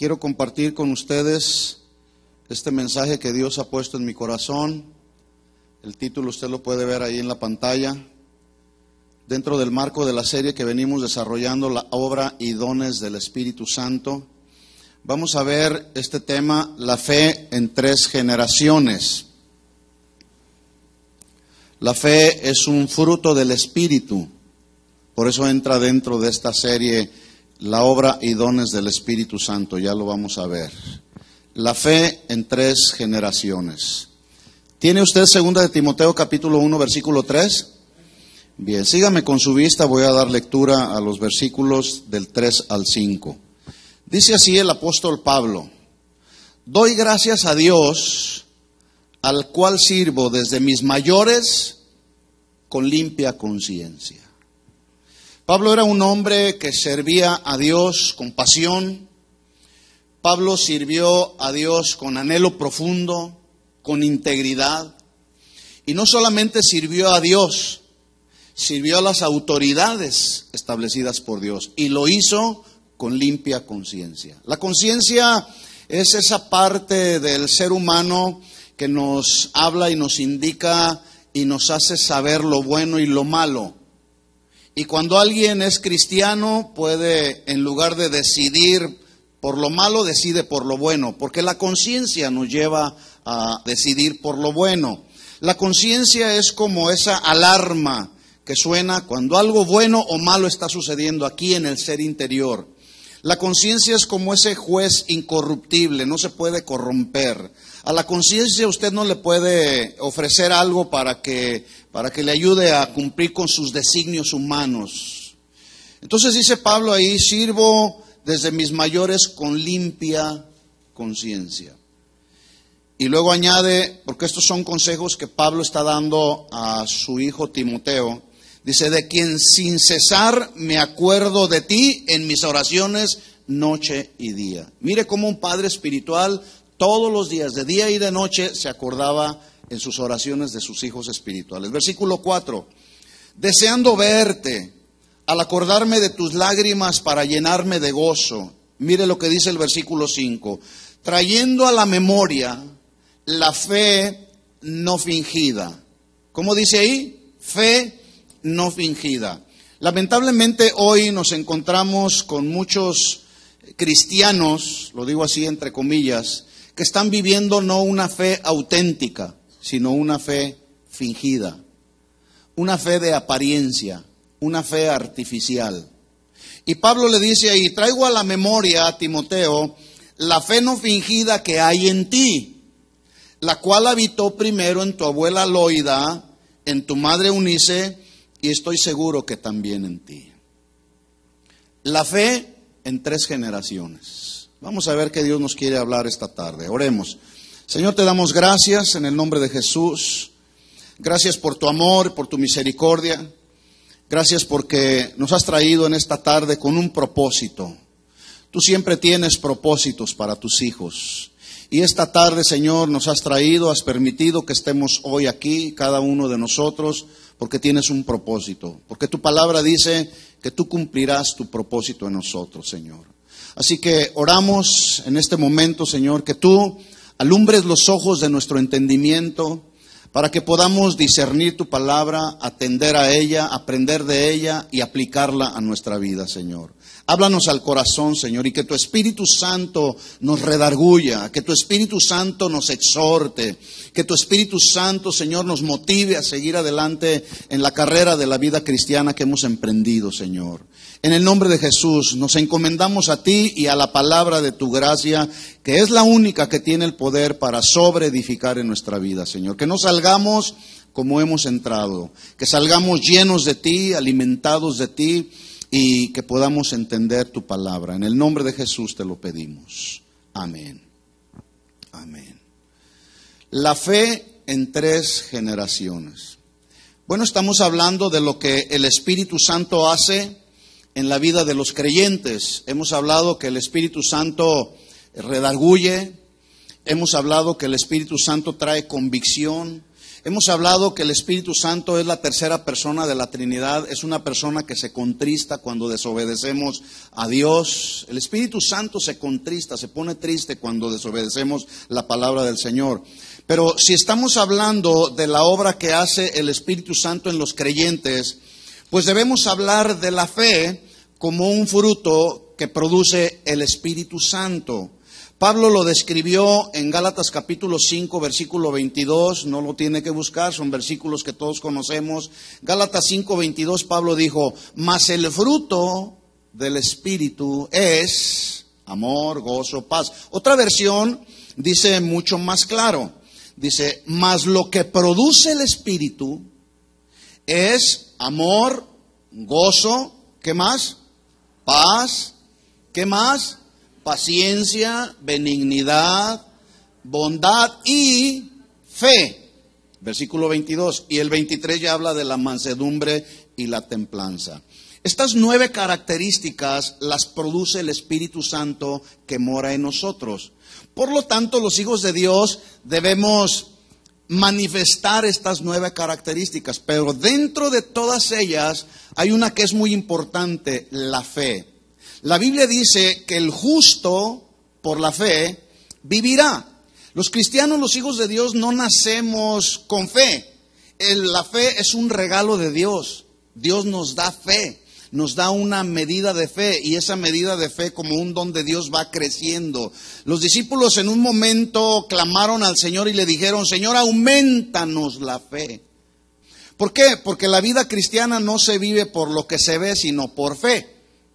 quiero compartir con ustedes este mensaje que Dios ha puesto en mi corazón. El título usted lo puede ver ahí en la pantalla. Dentro del marco de la serie que venimos desarrollando, la obra y dones del Espíritu Santo, vamos a ver este tema, la fe en 3 generaciones. La fe es un fruto del Espíritu, por eso entra dentro de esta serie la obra y dones del Espíritu Santo, ya lo vamos a ver. La fe en 3 generaciones. ¿Tiene usted 2 de Timoteo capítulo 1 versículo 3? Bien, sígame con su vista, voy a dar lectura a los versículos del 3 al 5. Dice así el apóstol Pablo: doy gracias a Dios, al cual sirvo desde mis mayores con limpia conciencia. Pablo era un hombre que servía a Dios con pasión. Pablo sirvió a Dios con anhelo profundo, con integridad. Y no solamente sirvió a Dios, sirvió a las autoridades establecidas por Dios. Y lo hizo con limpia conciencia. La conciencia es esa parte del ser humano que nos habla y nos indica y nos hace saber lo bueno y lo malo. Y cuando alguien es cristiano puede, en lugar de decidir por lo malo, decide por lo bueno, porque la conciencia nos lleva a decidir por lo bueno. La conciencia es como esa alarma que suena cuando algo bueno o malo está sucediendo aquí en el ser interior. La conciencia es como ese juez incorruptible, no se puede corromper. A la conciencia usted no le puede ofrecer algo para que le ayude a cumplir con sus designios humanos. Entonces dice Pablo ahí, sirvo desde mis mayores con limpia conciencia. Y luego añade, porque estos son consejos que Pablo está dando a su hijo Timoteo, dice, de quien sin cesar me acuerdo de ti en mis oraciones noche y día. Mire cómo un padre espiritual todos los días, de día y de noche, se acordaba en sus oraciones de sus hijos espirituales. Versículo 4, deseando verte, al acordarme de tus lágrimas para llenarme de gozo. Mire lo que dice el versículo 5, trayendo a la memoria la fe no fingida. ¿Cómo dice ahí? Fe no fingida. Lamentablemente hoy nos encontramos con muchos cristianos, lo digo así entre comillas, que están viviendo no una fe auténtica, sino una fe fingida, una fe de apariencia, una fe artificial. Y Pablo le dice ahí, traigo a la memoria a Timoteo la fe no fingida que hay en ti, la cual habitó primero en tu abuela Loida, en tu madre Eunice, y estoy seguro que también en ti. La fe en 3 generaciones. Vamos a ver qué Dios nos quiere hablar esta tarde. Oremos. Señor, te damos gracias en el nombre de Jesús. Gracias por tu amor, por tu misericordia. Gracias porque nos has traído en esta tarde con un propósito. Tú siempre tienes propósitos para tus hijos. Y esta tarde, Señor, nos has traído, has permitido que estemos hoy aquí, cada uno de nosotros, porque tienes un propósito. Porque tu palabra dice que tú cumplirás tu propósito en nosotros, Señor. Así que oramos en este momento, Señor, que tú alumbres los ojos de nuestro entendimiento para que podamos discernir tu palabra, atender a ella, aprender de ella y aplicarla a nuestra vida, Señor. Háblanos al corazón, Señor, y que tu Espíritu Santo nos redarguya, que tu Espíritu Santo nos exhorte, que tu Espíritu Santo, Señor, nos motive a seguir adelante en la carrera de la vida cristiana que hemos emprendido, Señor. En el nombre de Jesús nos encomendamos a ti y a la palabra de tu gracia, que es la única que tiene el poder para sobreedificar en nuestra vida, Señor. Que no salgamos como hemos entrado, que salgamos llenos de ti, alimentados de ti, y que podamos entender tu palabra. En el nombre de Jesús te lo pedimos. Amén. Amén. La fe en 3 generaciones. Bueno, estamos hablando de lo que el Espíritu Santo hace en la vida de los creyentes. Hemos hablado que el Espíritu Santo redarguye. Hemos hablado que el Espíritu Santo trae convicción. Hemos hablado que el Espíritu Santo es la tercera persona de la Trinidad, es una persona que se contrista cuando desobedecemos a Dios. El Espíritu Santo se contrista, se pone triste cuando desobedecemos la palabra del Señor. Pero si estamos hablando de la obra que hace el Espíritu Santo en los creyentes, pues debemos hablar de la fe como un fruto que produce el Espíritu Santo. Pablo lo describió en Gálatas capítulo 5, versículo 22, no lo tiene que buscar, son versículos que todos conocemos. Gálatas 5, 22, Pablo dijo, mas el fruto del Espíritu es amor, gozo, paz. Otra versión dice mucho más claro, dice, mas lo que produce el Espíritu es amor, gozo, ¿qué más? Paz, ¿qué más? Paciencia, benignidad, bondad y fe. Versículo 22. Y el 23 ya habla de la mansedumbre y la templanza. Estas 9 características las produce el Espíritu Santo que mora en nosotros. Por lo tanto, los hijos de Dios debemos manifestar estas 9 características. Pero dentro de todas ellas hay una que es muy importante, la fe. La Biblia dice que el justo por la fe vivirá. Los cristianos, los hijos de Dios, no nacemos con fe. La fe es un regalo de Dios. Dios nos da fe, nos da una medida de fe y esa medida de fe como un don de Dios va creciendo. Los discípulos en un momento clamaron al Señor y le dijeron, Señor, aumentanos la fe. ¿Por qué? Porque la vida cristiana no se vive por lo que se ve, sino por fe.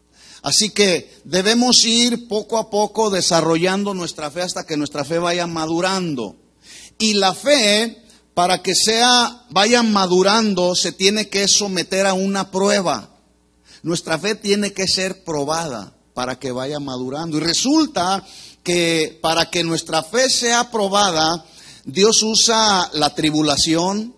Así que debemos ir poco a poco desarrollando nuestra fe hasta que nuestra fe vaya madurando. Y la fe, para que vaya madurando, se tiene que someter a una prueba. Nuestra fe tiene que ser probada para que vaya madurando. Y resulta que para que nuestra fe sea probada, Dios usa la tribulación,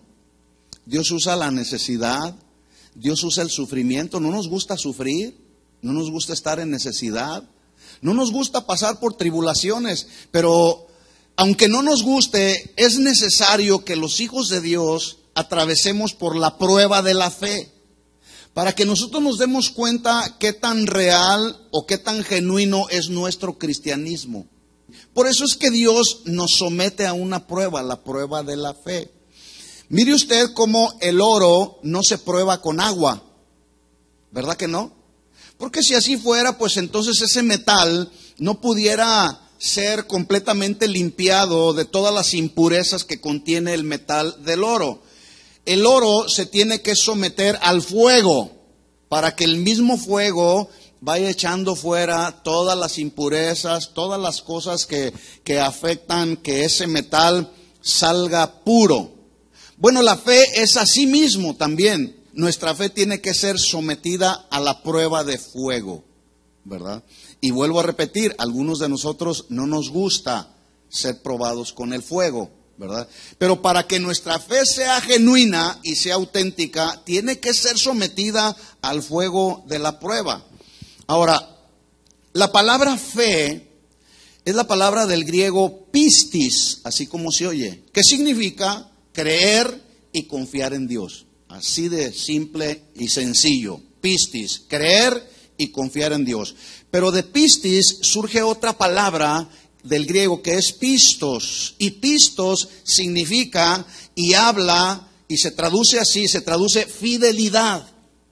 Dios usa la necesidad, Dios usa el sufrimiento. No nos gusta sufrir. No nos gusta estar en necesidad, no nos gusta pasar por tribulaciones, pero aunque no nos guste, es necesario que los hijos de Dios atravesemos por la prueba de la fe, para que nosotros nos demos cuenta qué tan real o qué tan genuino es nuestro cristianismo. Por eso es que Dios nos somete a una prueba, la prueba de la fe. Mire usted cómo el oro no se prueba con agua, ¿verdad que no? Porque si así fuera, pues entonces ese metal no pudiera ser completamente limpiado de todas las impurezas que contiene el metal del oro. El oro se tiene que someter al fuego para que el mismo fuego vaya echando fuera todas las impurezas, todas las cosas que afectan que ese metal salga puro. Bueno, la fe es así mismo también. Nuestra fe tiene que ser sometida a la prueba de fuego, ¿verdad? Y vuelvo a repetir, algunos de nosotros no nos gusta ser probados con el fuego, ¿verdad? Pero para que nuestra fe sea genuina y sea auténtica, tiene que ser sometida al fuego de la prueba. Ahora, la palabra fe es la palabra del griego pistis, así como se oye, que significa creer y confiar en Dios. Así de simple y sencillo. Pistis, creer y confiar en Dios. Pero de pistis surge otra palabra del griego que es pistos. Y pistos significa y habla y se traduce así, se traduce fidelidad.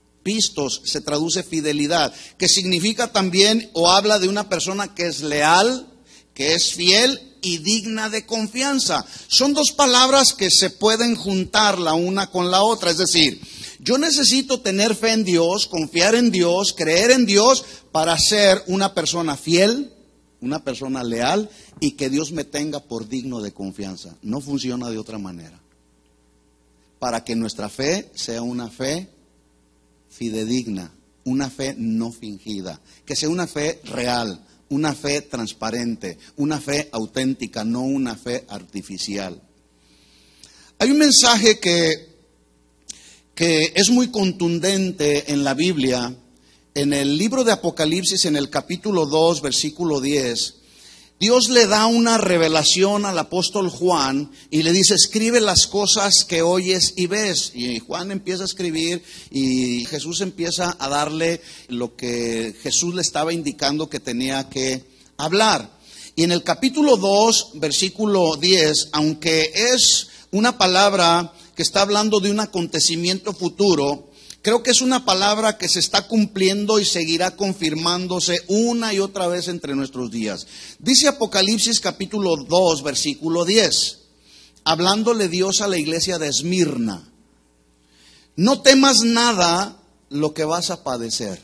Pistos se traduce fidelidad, que significa también o habla de una persona que es leal, que es fiel y digna de confianza. Son 2 palabras que se pueden juntar la una con la otra. Es decir, yo necesito tener fe en Dios, confiar en Dios, creer en Dios para ser una persona fiel, una persona leal y que Dios me tenga por digno de confianza. No funciona de otra manera. Para que nuestra fe sea una fe fidedigna, una fe no fingida, que sea una fe real, una fe transparente, una fe auténtica, no una fe artificial. Hay un mensaje que es muy contundente en la Biblia. En el libro de Apocalipsis, en el capítulo 2, versículo 10, Dios le da una revelación al apóstol Juan y le dice, escribe las cosas que oyes y ves. Y Juan empieza a escribir y Jesús empieza a darle lo que Jesús le estaba indicando que tenía que hablar. Y en el capítulo 2, versículo 10, aunque es una palabra que está hablando de un acontecimiento futuro, creo que es una palabra que se está cumpliendo y seguirá confirmándose una y otra vez entre nuestros días. Dice Apocalipsis capítulo 2, versículo 10, hablándole Dios a la iglesia de Esmirna: no temas nada lo que vas a padecer.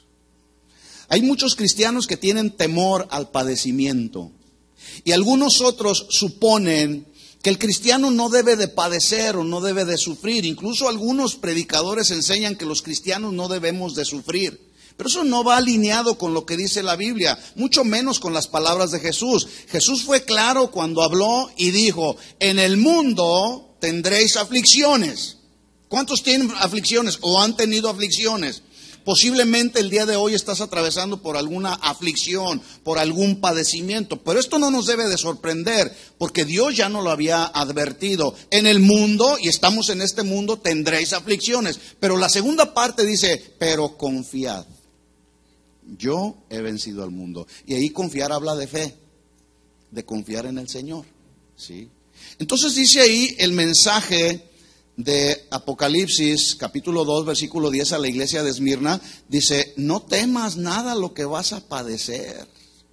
Hay muchos cristianos que tienen temor al padecimiento y algunos otros suponen que el cristiano no debe de padecer o no debe de sufrir. Incluso algunos predicadores enseñan que los cristianos no debemos de sufrir. Pero eso no va alineado con lo que dice la Biblia, mucho menos con las palabras de Jesús. Jesús fue claro cuando habló y dijo, en el mundo tendréis aflicciones. ¿Cuántos tienen aflicciones o han tenido aflicciones? Posiblemente el día de hoy estás atravesando por alguna aflicción, por algún padecimiento, pero esto no nos debe de sorprender, porque Dios ya nos lo había advertido. En el mundo, y estamos en este mundo, tendréis aflicciones. Pero la segunda parte dice, pero confiad, yo he vencido al mundo. Y ahí confiar habla de fe, de confiar en el Señor, ¿sí? Entonces dice ahí el mensaje de Apocalipsis, capítulo 2, versículo 10 a la iglesia de Esmirna, dice, no temas nada lo que vas a padecer.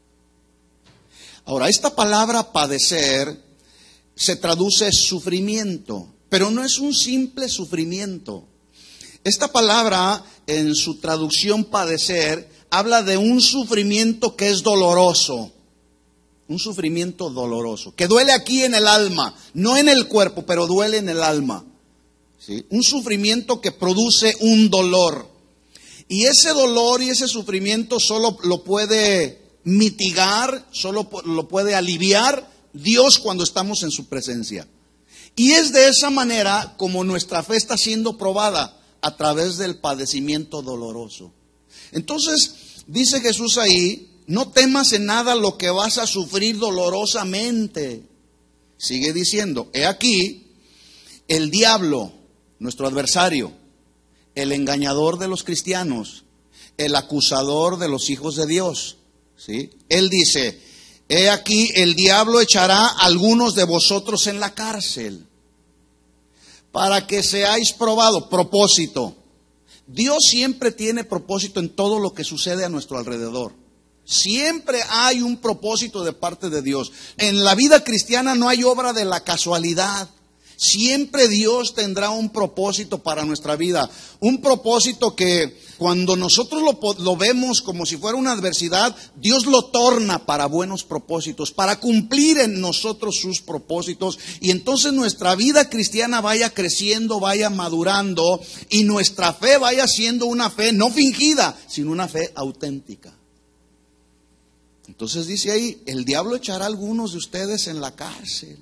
Ahora, esta palabra padecer se traduce sufrimiento, pero no es un simple sufrimiento. Esta palabra, en su traducción padecer, habla de un sufrimiento que es doloroso. Un sufrimiento doloroso, que duele aquí en el alma, no en el cuerpo, pero duele en el alma. ¿Sí? Un sufrimiento que produce un dolor. Y ese dolor y ese sufrimiento solo lo puede mitigar, solo lo puede aliviar Dios cuando estamos en su presencia. Y es de esa manera como nuestra fe está siendo probada, a través del padecimiento doloroso. Entonces, dice Jesús ahí, no temas en nada lo que vas a sufrir dolorosamente. Sigue diciendo, he aquí, el diablo, nuestro adversario, el engañador de los cristianos, el acusador de los hijos de Dios, ¿sí? Él dice, he aquí el diablo echará a algunos de vosotros en la cárcel para que seáis probados. Propósito. Dios siempre tiene propósito en todo lo que sucede a nuestro alrededor. Siempre hay un propósito de parte de Dios. En la vida cristiana no hay obra de la casualidad. Siempre Dios tendrá un propósito para nuestra vida, un propósito que cuando nosotros lo vemos como si fuera una adversidad, Dios lo torna para buenos propósitos, para cumplir en nosotros sus propósitos, y entonces nuestra vida cristiana vaya creciendo, vaya madurando, y nuestra fe vaya siendo una fe no fingida, sino una fe auténtica. Entonces dice ahí, el diablo echará a algunos de ustedes en la cárcel,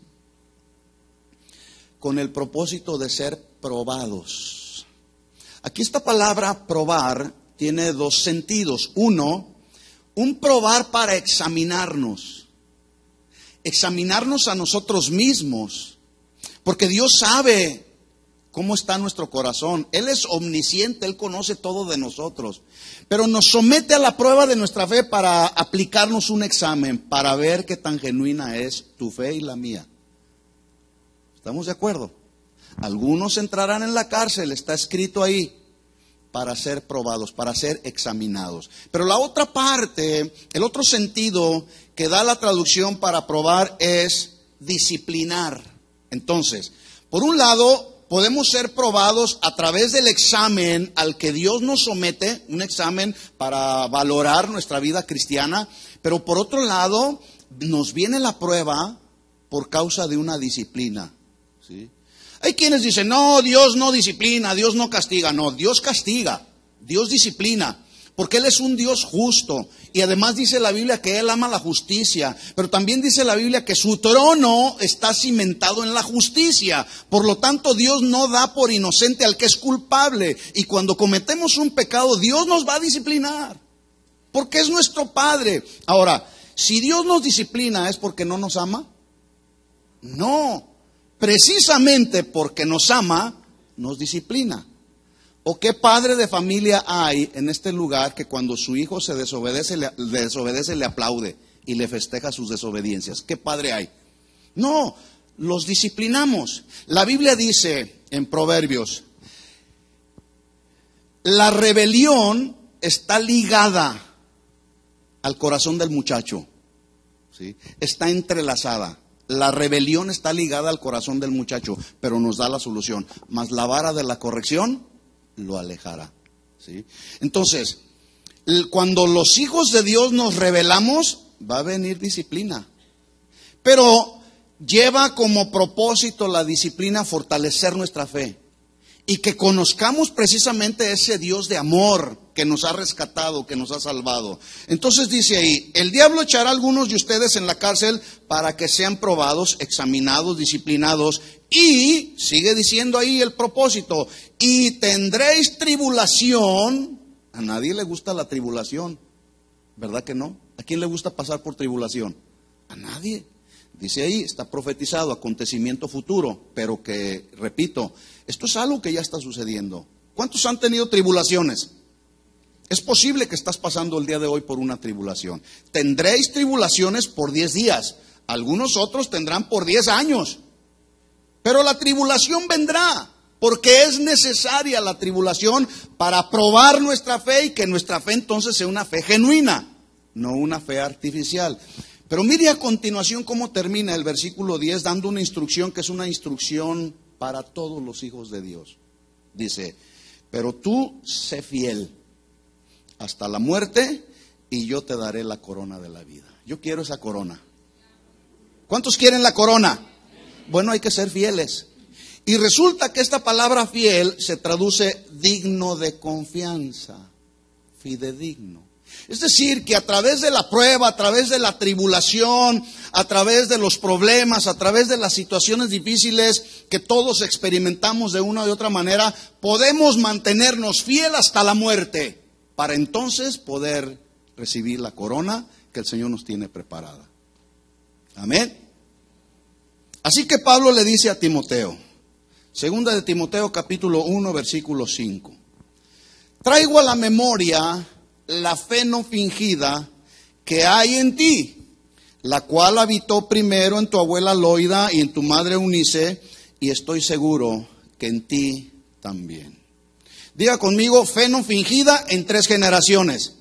con el propósito de ser probados. Aquí esta palabra probar tiene dos sentidos. Uno, un probar para examinarnos a nosotros mismos, porque Dios sabe cómo está nuestro corazón. Él es omnisciente, Él conoce todo de nosotros, pero nos somete a la prueba de nuestra fe para aplicarnos un examen, para ver qué tan genuina es tu fe y la mía. ¿Estamos de acuerdo? Algunos entrarán en la cárcel, está escrito ahí, para ser probados, para ser examinados. Pero la otra parte, el otro sentido que da la traducción para probar es disciplinar. Entonces, por un lado, podemos ser probados a través del examen al que Dios nos somete, un examen para valorar nuestra vida cristiana, pero por otro lado, nos viene la prueba por causa de una disciplina. ¿Sí? Hay quienes dicen, no, Dios no disciplina, Dios no castiga. No, Dios castiga, Dios disciplina, porque Él es un Dios justo. Y además dice la Biblia que Él ama la justicia, pero también dice la Biblia que su trono está cimentado en la justicia. Por lo tanto, Dios no da por inocente al que es culpable. Y cuando cometemos un pecado, Dios nos va a disciplinar, porque es nuestro Padre. Ahora, Si Dios nos disciplina, ¿es porque no nos ama? No, precisamente porque nos ama, nos disciplina. ¿O qué padre de familia hay en este lugar que cuando su hijo se desobedece, le aplaude y le festeja sus desobediencias? ¿Qué padre hay? No, los disciplinamos. La Biblia dice en Proverbios, la rebelión está ligada al corazón del muchacho, ¿sí? Está entrelazada. La rebelión está ligada al corazón del muchacho, pero nos da la solución. Mas la vara de la corrección lo alejará, ¿sí? Entonces, cuando los hijos de Dios nos rebelamos, va a venir disciplina. Pero lleva como propósito la disciplina fortalecer nuestra fe. Y que conozcamos precisamente ese Dios de amor que nos ha rescatado, que nos ha salvado. Entonces dice ahí, el diablo echará a algunos de ustedes en la cárcel para que sean probados, examinados, disciplinados. Y, sigue diciendo ahí el propósito, y tendréis tribulación. A nadie le gusta la tribulación, ¿verdad que no? ¿A quién le gusta pasar por tribulación? A nadie. Dice ahí, está profetizado, acontecimiento futuro, pero que, repito, esto es algo que ya está sucediendo. ¿Cuántos han tenido tribulaciones? Es posible que estás pasando el día de hoy por una tribulación. Tendréis tribulaciones por 10 días, algunos otros tendrán por 10 años. Pero la tribulación vendrá, porque es necesaria la tribulación para probar nuestra fe y que nuestra fe entonces sea una fe genuina, no una fe artificial. Pero mire a continuación cómo termina el versículo 10, dando una instrucción que es una instrucción para todos los hijos de Dios. Dice, pero tú sé fiel hasta la muerte y yo te daré la corona de la vida. Yo quiero esa corona. ¿Cuántos quieren la corona? Bueno, hay que ser fieles. Y resulta que esta palabra fiel se traduce digno de confianza, fidedigno. Es decir, que a través de la prueba, a través de la tribulación, a través de los problemas, a través de las situaciones difíciles que todos experimentamos de una u otra manera, podemos mantenernos fiel hasta la muerte, para entonces poder recibir la corona que el Señor nos tiene preparada. Amén. Así que Pablo le dice a Timoteo, segunda de Timoteo capítulo 1 versículo 5, traigo a la memoria la fe no fingida que hay en ti, la cual habitó primero en tu abuela Loida y en tu madre Eunice, y estoy seguro que en ti también. Diga conmigo, fe no fingida en 3 generaciones.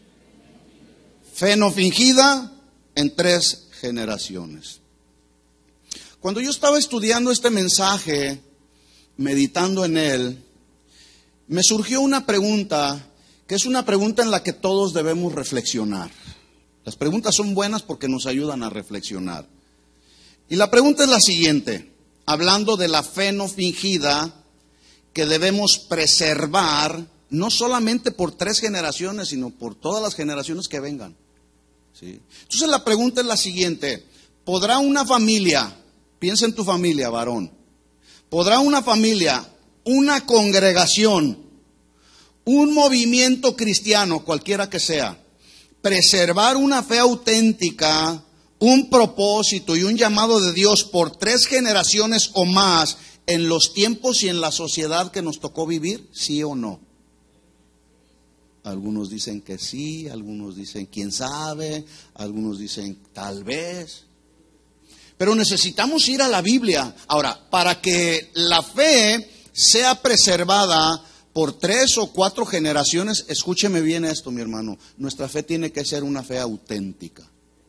Fe no fingida en 3 generaciones. Cuando yo estaba estudiando este mensaje, meditando en él, me surgió una pregunta, que es una pregunta en la que todos debemos reflexionar. Las preguntas son buenas porque nos ayudan a reflexionar. Y la pregunta es la siguiente, hablando de la fe no fingida que debemos preservar, no solamente por 3 generaciones, sino por todas las generaciones que vengan. ¿Sí? Entonces la pregunta es la siguiente, ¿podrá una familia, piensa en tu familia, varón, podrá una familia, una congregación, un movimiento cristiano, cualquiera que sea, preservar una fe auténtica, un propósito y un llamado de Dios por 3 generaciones o más en los tiempos y en la sociedad que nos tocó vivir? ¿Sí o no? Algunos dicen que sí, algunos dicen quién sabe, algunos dicen tal vez. Pero necesitamos ir a la Biblia. Ahora, para que la fe sea preservada por 3 o 4 generaciones, escúcheme bien esto, mi hermano, nuestra fe tiene que ser una fe auténtica.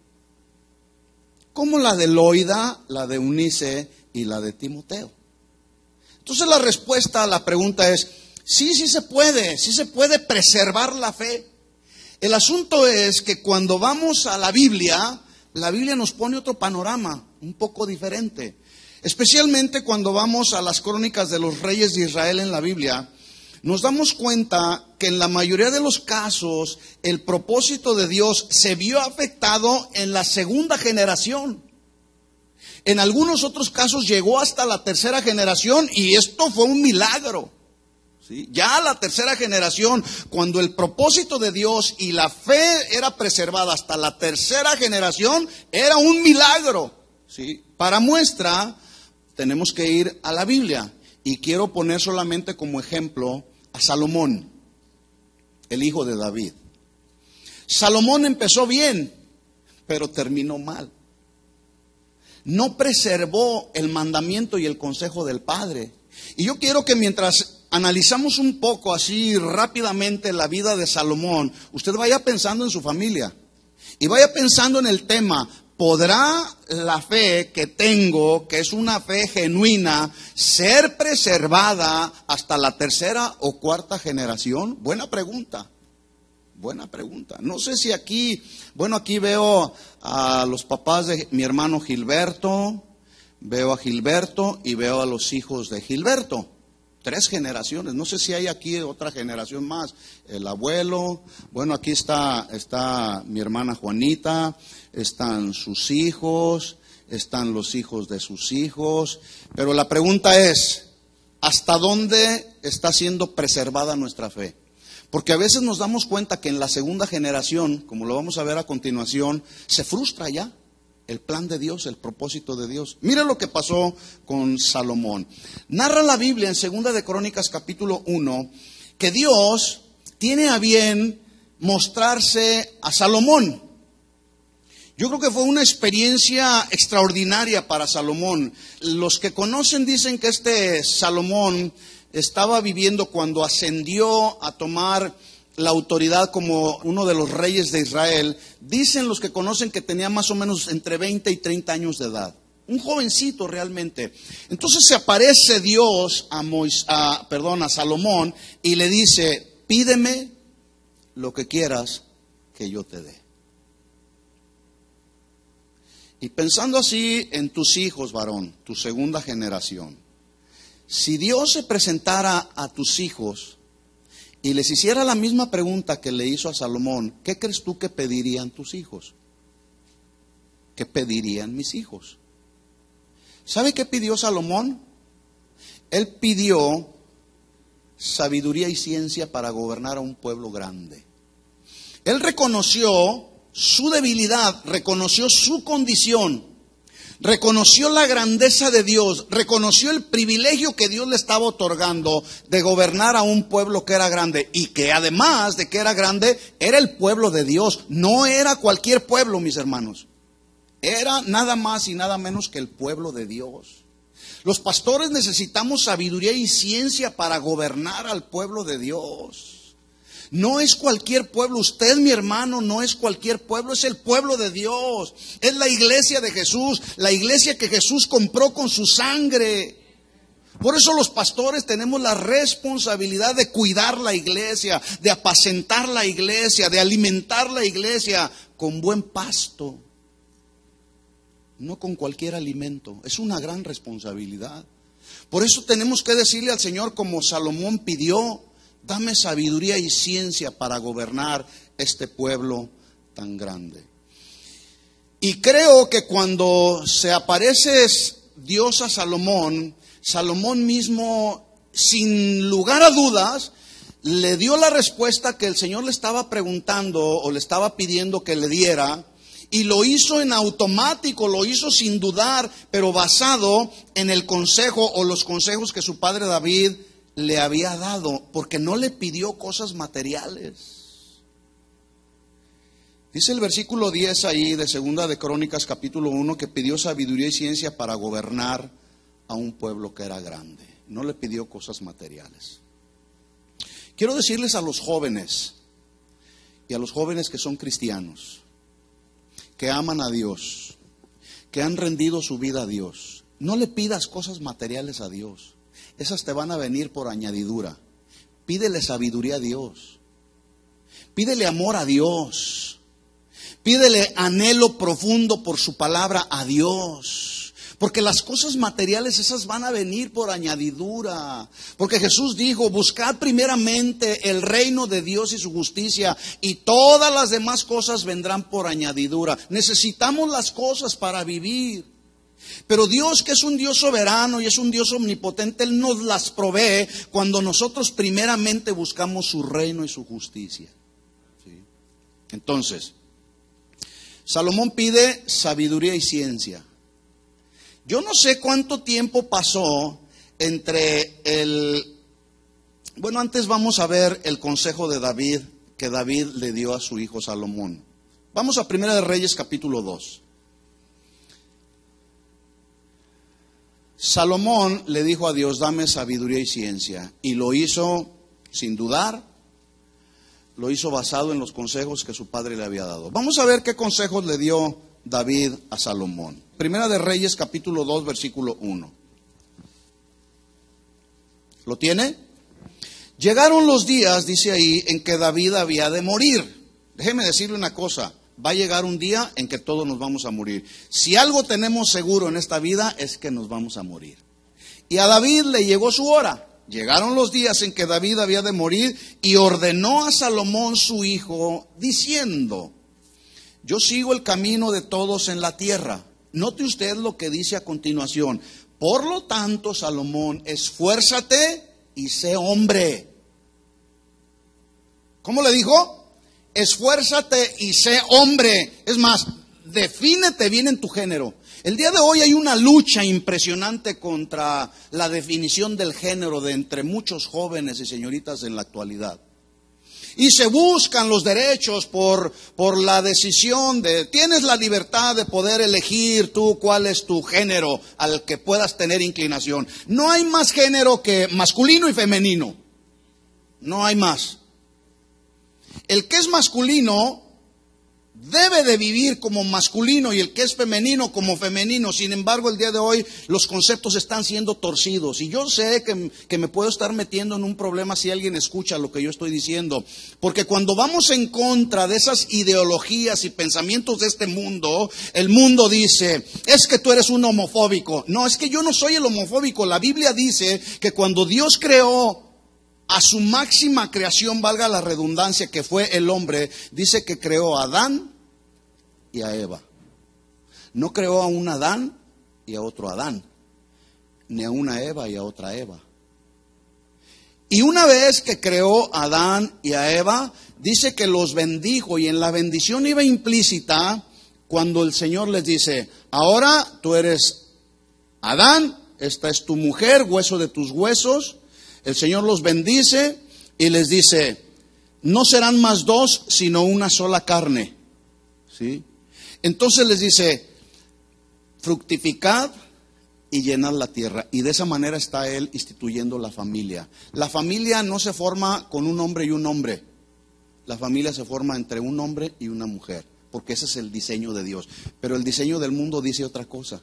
Como la de Loida, la de Eunice y la de Timoteo. Entonces la respuesta a la pregunta es, sí se puede preservar la fe. El asunto es que cuando vamos a la Biblia nos pone otro panorama, un poco diferente. Especialmente cuando vamos a las crónicas de los reyes de Israel en la Biblia, nos damos cuenta que en la mayoría de los casos el propósito de Dios se vio afectado en la 2ª generación. En algunos otros casos llegó hasta la 3ª generación y esto fue un milagro. ¿sí? Ya la tercera generación, cuando el propósito de Dios y la fe era preservada hasta la tercera generación, era un milagro, ¿sí? Para muestra, tenemos que ir a la Biblia. Y quiero poner solamente como ejemplo a Salomón, el hijo de David. Salomón empezó bien, pero terminó mal. No preservó el mandamiento y el consejo del Padre. Y yo quiero que mientras analizamos un poco así rápidamente la vida de Salomón, usted vaya pensando en su familia y vaya pensando en el tema: ¿podrá la fe que tengo, que es una fe genuina, ser preservada hasta la tercera o cuarta generación? Buena pregunta. Buena pregunta. No sé si aquí, bueno, aquí veo a los papás de mi hermano Gilberto, veo a Gilberto y veo a los hijos de Gilberto. 3 generaciones. No sé si hay aquí otra generación más. El abuelo, bueno, aquí está mi hermana Juanita, están sus hijos, están los hijos de sus hijos. Pero la pregunta es, ¿hasta dónde está siendo preservada nuestra fe? Porque a veces nos damos cuenta que en la segunda generación, como lo vamos a ver a continuación, se frustra ya el plan de Dios, el propósito de Dios. Mira lo que pasó con Salomón. Narra la Biblia en 2 de Crónicas capítulo 1 que Dios tiene a bien mostrarse a Salomón. Yo creo que fue una experiencia extraordinaria para Salomón. Los que conocen dicen que este Salomón estaba viviendo cuando ascendió a tomar la autoridad como uno de los reyes de Israel. Dicen los que conocen que tenía más o menos entre 20 y 30 años de edad. Un jovencito realmente. Entonces se aparece Dios a Salomón y le dice: pídeme lo que quieras que yo te dé. Y pensando así en tus hijos, varón, tu segunda generación, si Dios se presentara a tus hijos y les hiciera la misma pregunta que le hizo a Salomón, ¿qué crees tú que pedirían tus hijos? ¿Qué pedirían mis hijos? ¿Sabe qué pidió Salomón? Él pidió sabiduría y ciencia para gobernar a un pueblo grande. Él reconoció su debilidad, reconoció su condición, reconoció la grandeza de Dios, reconoció el privilegio que Dios le estaba otorgando de gobernar a un pueblo que era grande, y que además de que era grande, era el pueblo de Dios. No era cualquier pueblo, mis hermanos. Era nada más y nada menos que el pueblo de Dios. Los pastores necesitamos sabiduría y ciencia para gobernar al pueblo de Dios. No es cualquier pueblo. Usted, mi hermano, no es cualquier pueblo, es el pueblo de Dios. Es la iglesia de Jesús, la iglesia que Jesús compró con su sangre. Por eso los pastores tenemos la responsabilidad de cuidar la iglesia, de apacentar la iglesia, de alimentar la iglesia con buen pasto. No con cualquier alimento. Es una gran responsabilidad. Por eso tenemos que decirle al Señor, como Salomón pidió: dame sabiduría y ciencia para gobernar este pueblo tan grande. Y creo que cuando se aparece Dios a Salomón, Salomón mismo, sin lugar a dudas, le dio la respuesta que el Señor le estaba preguntando o le estaba pidiendo que le diera. Y lo hizo en automático, lo hizo sin dudar, pero basado en el consejo o los consejos que su padre David le había dado, porque no le pidió cosas materiales. Dice el versículo 10 ahí de 2 de Crónicas capítulo 1 que pidió sabiduría y ciencia para gobernar a un pueblo que era grande. No le pidió cosas materiales. Quiero decirles a los jóvenes y a los jóvenes que son cristianos, que aman a Dios, que han rendido su vida a Dios, no le pidas cosas materiales a Dios. Esas te van a venir por añadidura. Pídele sabiduría a Dios. Pídele amor a Dios. Pídele anhelo profundo por su palabra a Dios. Porque las cosas materiales, esas van a venir por añadidura. Porque Jesús dijo: buscad primeramente el reino de Dios y su justicia, y todas las demás cosas vendrán por añadidura. Necesitamos las cosas para vivir. Pero Dios, que es un Dios soberano y es un Dios omnipotente, Él nos las provee cuando nosotros primeramente buscamos su reino y su justicia. ¿Sí? Entonces, Salomón pide sabiduría y ciencia. Yo no sé cuánto tiempo pasó entre antes vamos a ver el consejo de David, que David le dio a su hijo Salomón. Vamos a Primera de Reyes capítulo 2. Salomón le dijo a Dios, dame sabiduría y ciencia. Y lo hizo sin dudar, lo hizo basado en los consejos que su padre le había dado. Vamos a ver qué consejos le dio David a Salomón. Primera de Reyes capítulo 2 versículo 1. ¿Lo tiene? Llegaron los días, dice ahí, en que David había de morir. Déjeme decirle una cosa. Va a llegar un día en que todos nos vamos a morir. Si algo tenemos seguro en esta vida es que nos vamos a morir. Y a David le llegó su hora. Llegaron los días en que David había de morir y ordenó a Salomón su hijo diciendo, yo sigo el camino de todos en la tierra. Note usted lo que dice a continuación. Por lo tanto, Salomón, esfuérzate y sé hombre. ¿Cómo le dijo? Esfuérzate y sé hombre. Es más, defínete bien en tu género. El día de hoy hay una lucha impresionante contra la definición del género de entre muchos jóvenes y señoritas en la actualidad. Y se buscan los derechos por la decisión de, tienes la libertad de poder elegir tú cuál es tu género al que puedas tener inclinación. No hay más género que masculino y femenino. No hay más. El que es masculino debe de vivir como masculino y el que es femenino como femenino. Sin embargo, el día de hoy los conceptos están siendo torcidos. Y yo sé que me puedo estar metiendo en un problema si alguien escucha lo que yo estoy diciendo. Porque cuando vamos en contra de esas ideologías y pensamientos de este mundo, el mundo dice, es que tú eres un homofóbico. No, es que yo no soy el homofóbico. La Biblia dice que cuando Dios creó a su máxima creación, valga la redundancia, que fue el hombre, dice que creó a Adán y a Eva. No creó a un Adán y a otro Adán, ni a una Eva y a otra Eva. Y una vez que creó a Adán y a Eva, dice que los bendijo, y en la bendición iba implícita cuando el Señor les dice, ahora tú eres Adán, esta es tu mujer, hueso de tus huesos. El Señor los bendice y les dice, no serán más dos, sino una sola carne. ¿Sí? Entonces les dice, fructificad y llenad la tierra. Y de esa manera está Él instituyendo la familia. La familia no se forma con un hombre y un hombre. La familia se forma entre un hombre y una mujer, porque ese es el diseño de Dios. Pero el diseño del mundo dice otra cosa.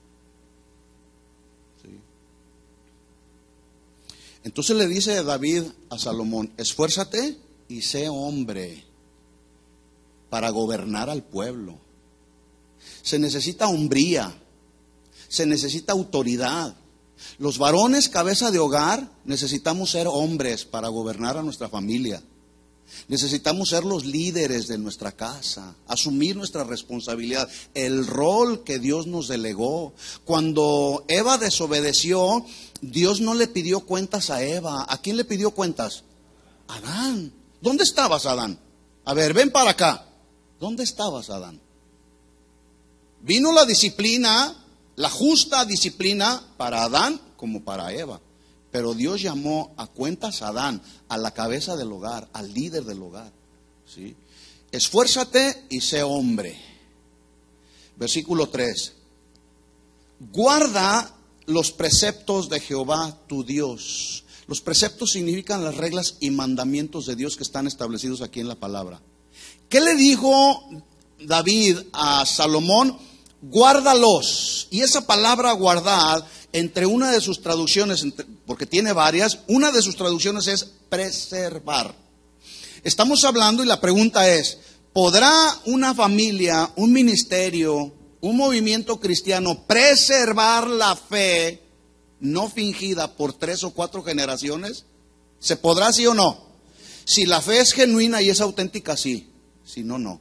Entonces le dice David a Salomón, esfuérzate y sé hombre para gobernar al pueblo. Se necesita hombría, se necesita autoridad. Los varones cabeza de hogar necesitamos ser hombres para gobernar a nuestra familia. Necesitamos ser los líderes de nuestra casa, asumir nuestra responsabilidad, el rol que Dios nos delegó. Cuando Eva desobedeció, Dios no le pidió cuentas a Eva. ¿A quién le pidió cuentas? A Adán. ¿Dónde estabas, Adán? A ver, ven para acá. ¿Dónde estabas, Adán? Vino la disciplina, la justa disciplina para Adán como para Eva. Pero Dios llamó a cuentas a Adán, a la cabeza del hogar, al líder del hogar. ¿Sí? Esfuérzate y sé hombre. Versículo 3. Guarda los preceptos de Jehová tu Dios. Los preceptos significan las reglas y mandamientos de Dios que están establecidos aquí en la palabra. ¿Qué le dijo David a Salomón? Guárdalos. Y esa palabra guardar, entre una de sus traducciones, porque tiene varias, una de sus traducciones es preservar. Estamos hablando y la pregunta es, ¿podrá una familia, un ministerio, un movimiento cristiano preservar la fe no fingida por 3 o 4 generaciones? ¿Se podrá, sí o no? Si la fe es genuina y es auténtica, sí. Si no, no.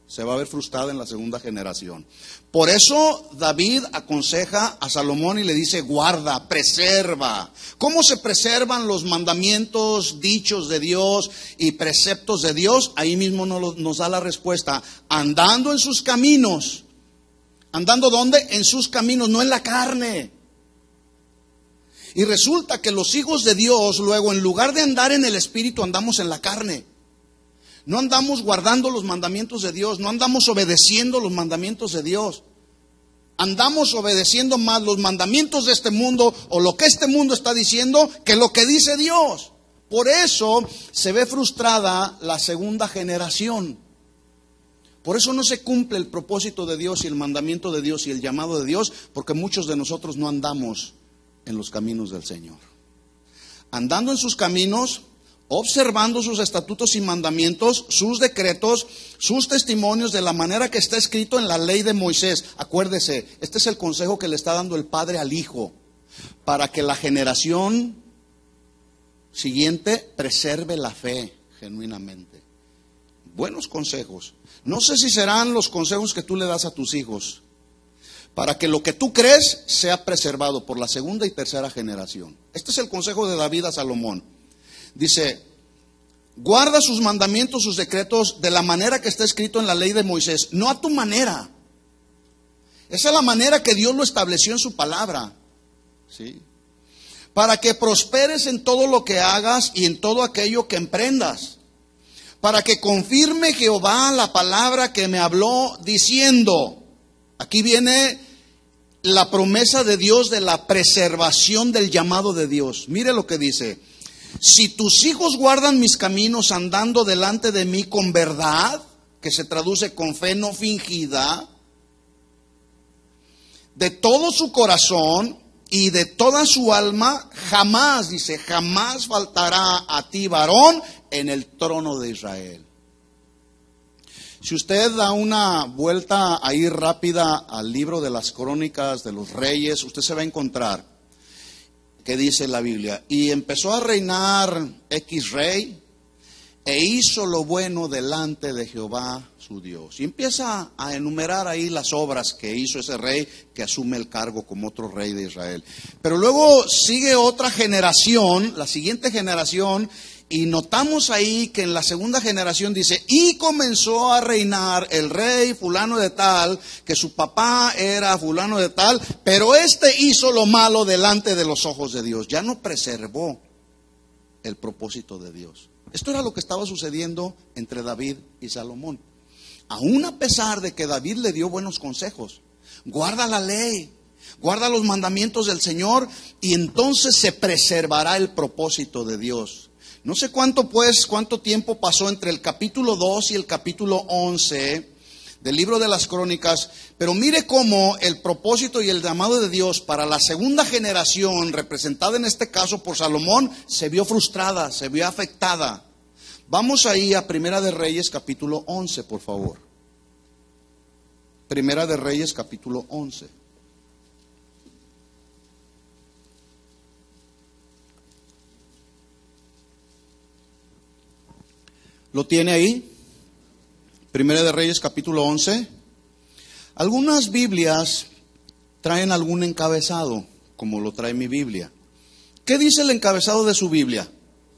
Se va a ver frustrada en la segunda generación. Por eso David aconseja a Salomón y le dice: guarda, preserva. ¿Cómo se preservan los mandamientos, dichos de Dios y preceptos de Dios? Ahí mismo nos da la respuesta: andando en sus caminos. ¿Andando dónde? En sus caminos, no en la carne. Y resulta que los hijos de Dios, luego, en lugar de andar en el Espíritu, andamos en la carne. No andamos guardando los mandamientos de Dios, no andamos obedeciendo los mandamientos de Dios. Andamos obedeciendo más los mandamientos de este mundo o lo que este mundo está diciendo que lo que dice Dios. Por eso se ve frustrada la segunda generación. Por eso no se cumple el propósito de Dios y el mandamiento de Dios y el llamado de Dios, porque muchos de nosotros no andamos en los caminos del Señor. Andando en sus caminos, observando sus estatutos y mandamientos, sus decretos, sus testimonios, de la manera que está escrito en la ley de Moisés. Acuérdese, este es el consejo que le está dando el Padre al Hijo, para que la generación siguiente preserve la fe genuinamente. Buenos consejos. No sé si serán los consejos que tú le das a tus hijos, para que lo que tú crees sea preservado por la segunda y tercera generación. Este es el consejo de David a Salomón. Dice: guarda sus mandamientos, sus decretos, de la manera que está escrito en la ley de Moisés, no a tu manera. Esa es la manera que Dios lo estableció en su palabra, ¿sí? Para que prosperes en todo lo que hagas y en todo aquello que emprendas. Para que confirme Jehová la palabra que me habló diciendo. Aquí viene la promesa de Dios de la preservación del llamado de Dios. Mire lo que dice: si tus hijos guardan mis caminos andando delante de mí con verdad, que se traduce con fe no fingida, de todo su corazón y de toda su alma, jamás, dice, jamás faltará a ti varón en el trono de Israel. Si usted da una vuelta ahí rápida al libro de las crónicas de los reyes, usted se va a encontrar que dice la Biblia: y empezó a reinar X rey, e hizo lo bueno delante de Jehová su Dios. Y empieza a enumerar ahí las obras que hizo ese rey que asume el cargo como otro rey de Israel. Pero luego sigue otra generación, la siguiente generación, y notamos ahí que en la segunda generación dice: y comenzó a reinar el rey fulano de tal, que su papá era fulano de tal, pero este hizo lo malo delante de los ojos de Dios. Ya no preservó el propósito de Dios. Esto era lo que estaba sucediendo entre David y Salomón. Aún a pesar de que David le dio buenos consejos: guarda la ley, guarda los mandamientos del Señor, y entonces se preservará el propósito de Dios. No sé cuánto tiempo pasó entre el capítulo 2 y el capítulo 11 del libro de las crónicas, pero mire cómo el propósito y el llamado de Dios para la segunda generación, representada en este caso por Salomón, se vio frustrada, se vio afectada. Vamos ahí a Primera de Reyes capítulo 11, por favor. Primera de Reyes capítulo 11. ¿Lo tiene ahí? Primera de Reyes capítulo 11. Algunas Biblias traen algún encabezado, como lo trae mi Biblia. ¿Qué dice el encabezado de su Biblia?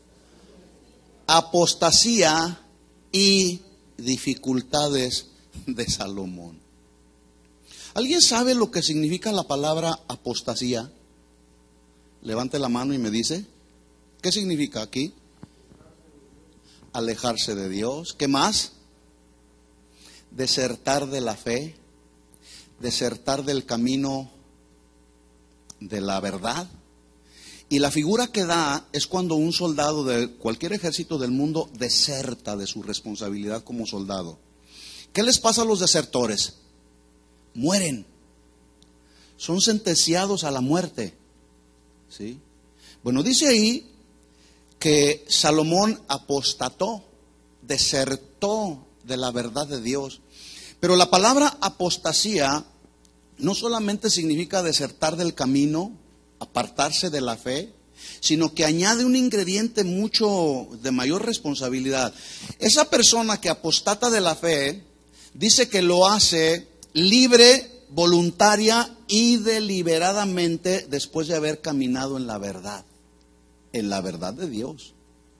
Apostasía y dificultades de Salomón. ¿Alguien sabe lo que significa la palabra apostasía? Levante la mano y me dice. ¿Qué significa aquí? Alejarse de Dios. ¿Qué más? Desertar de la fe, desertar del camino de la verdad. Y la figura que da es cuando un soldado de cualquier ejército del mundo deserta de su responsabilidad como soldado. ¿Qué les pasa a los desertores? Mueren. Son sentenciados a la muerte. ¿Sí? Bueno, dice ahí que Salomón apostató, desertó de la verdad de Dios. Pero la palabra apostasía no solamente significa desertar del camino, apartarse de la fe, sino que añade un ingrediente mucho de mayor responsabilidad. Esa persona que apostata de la fe dice que lo hace libre, voluntaria y deliberadamente después de haber caminado en la verdad de Dios.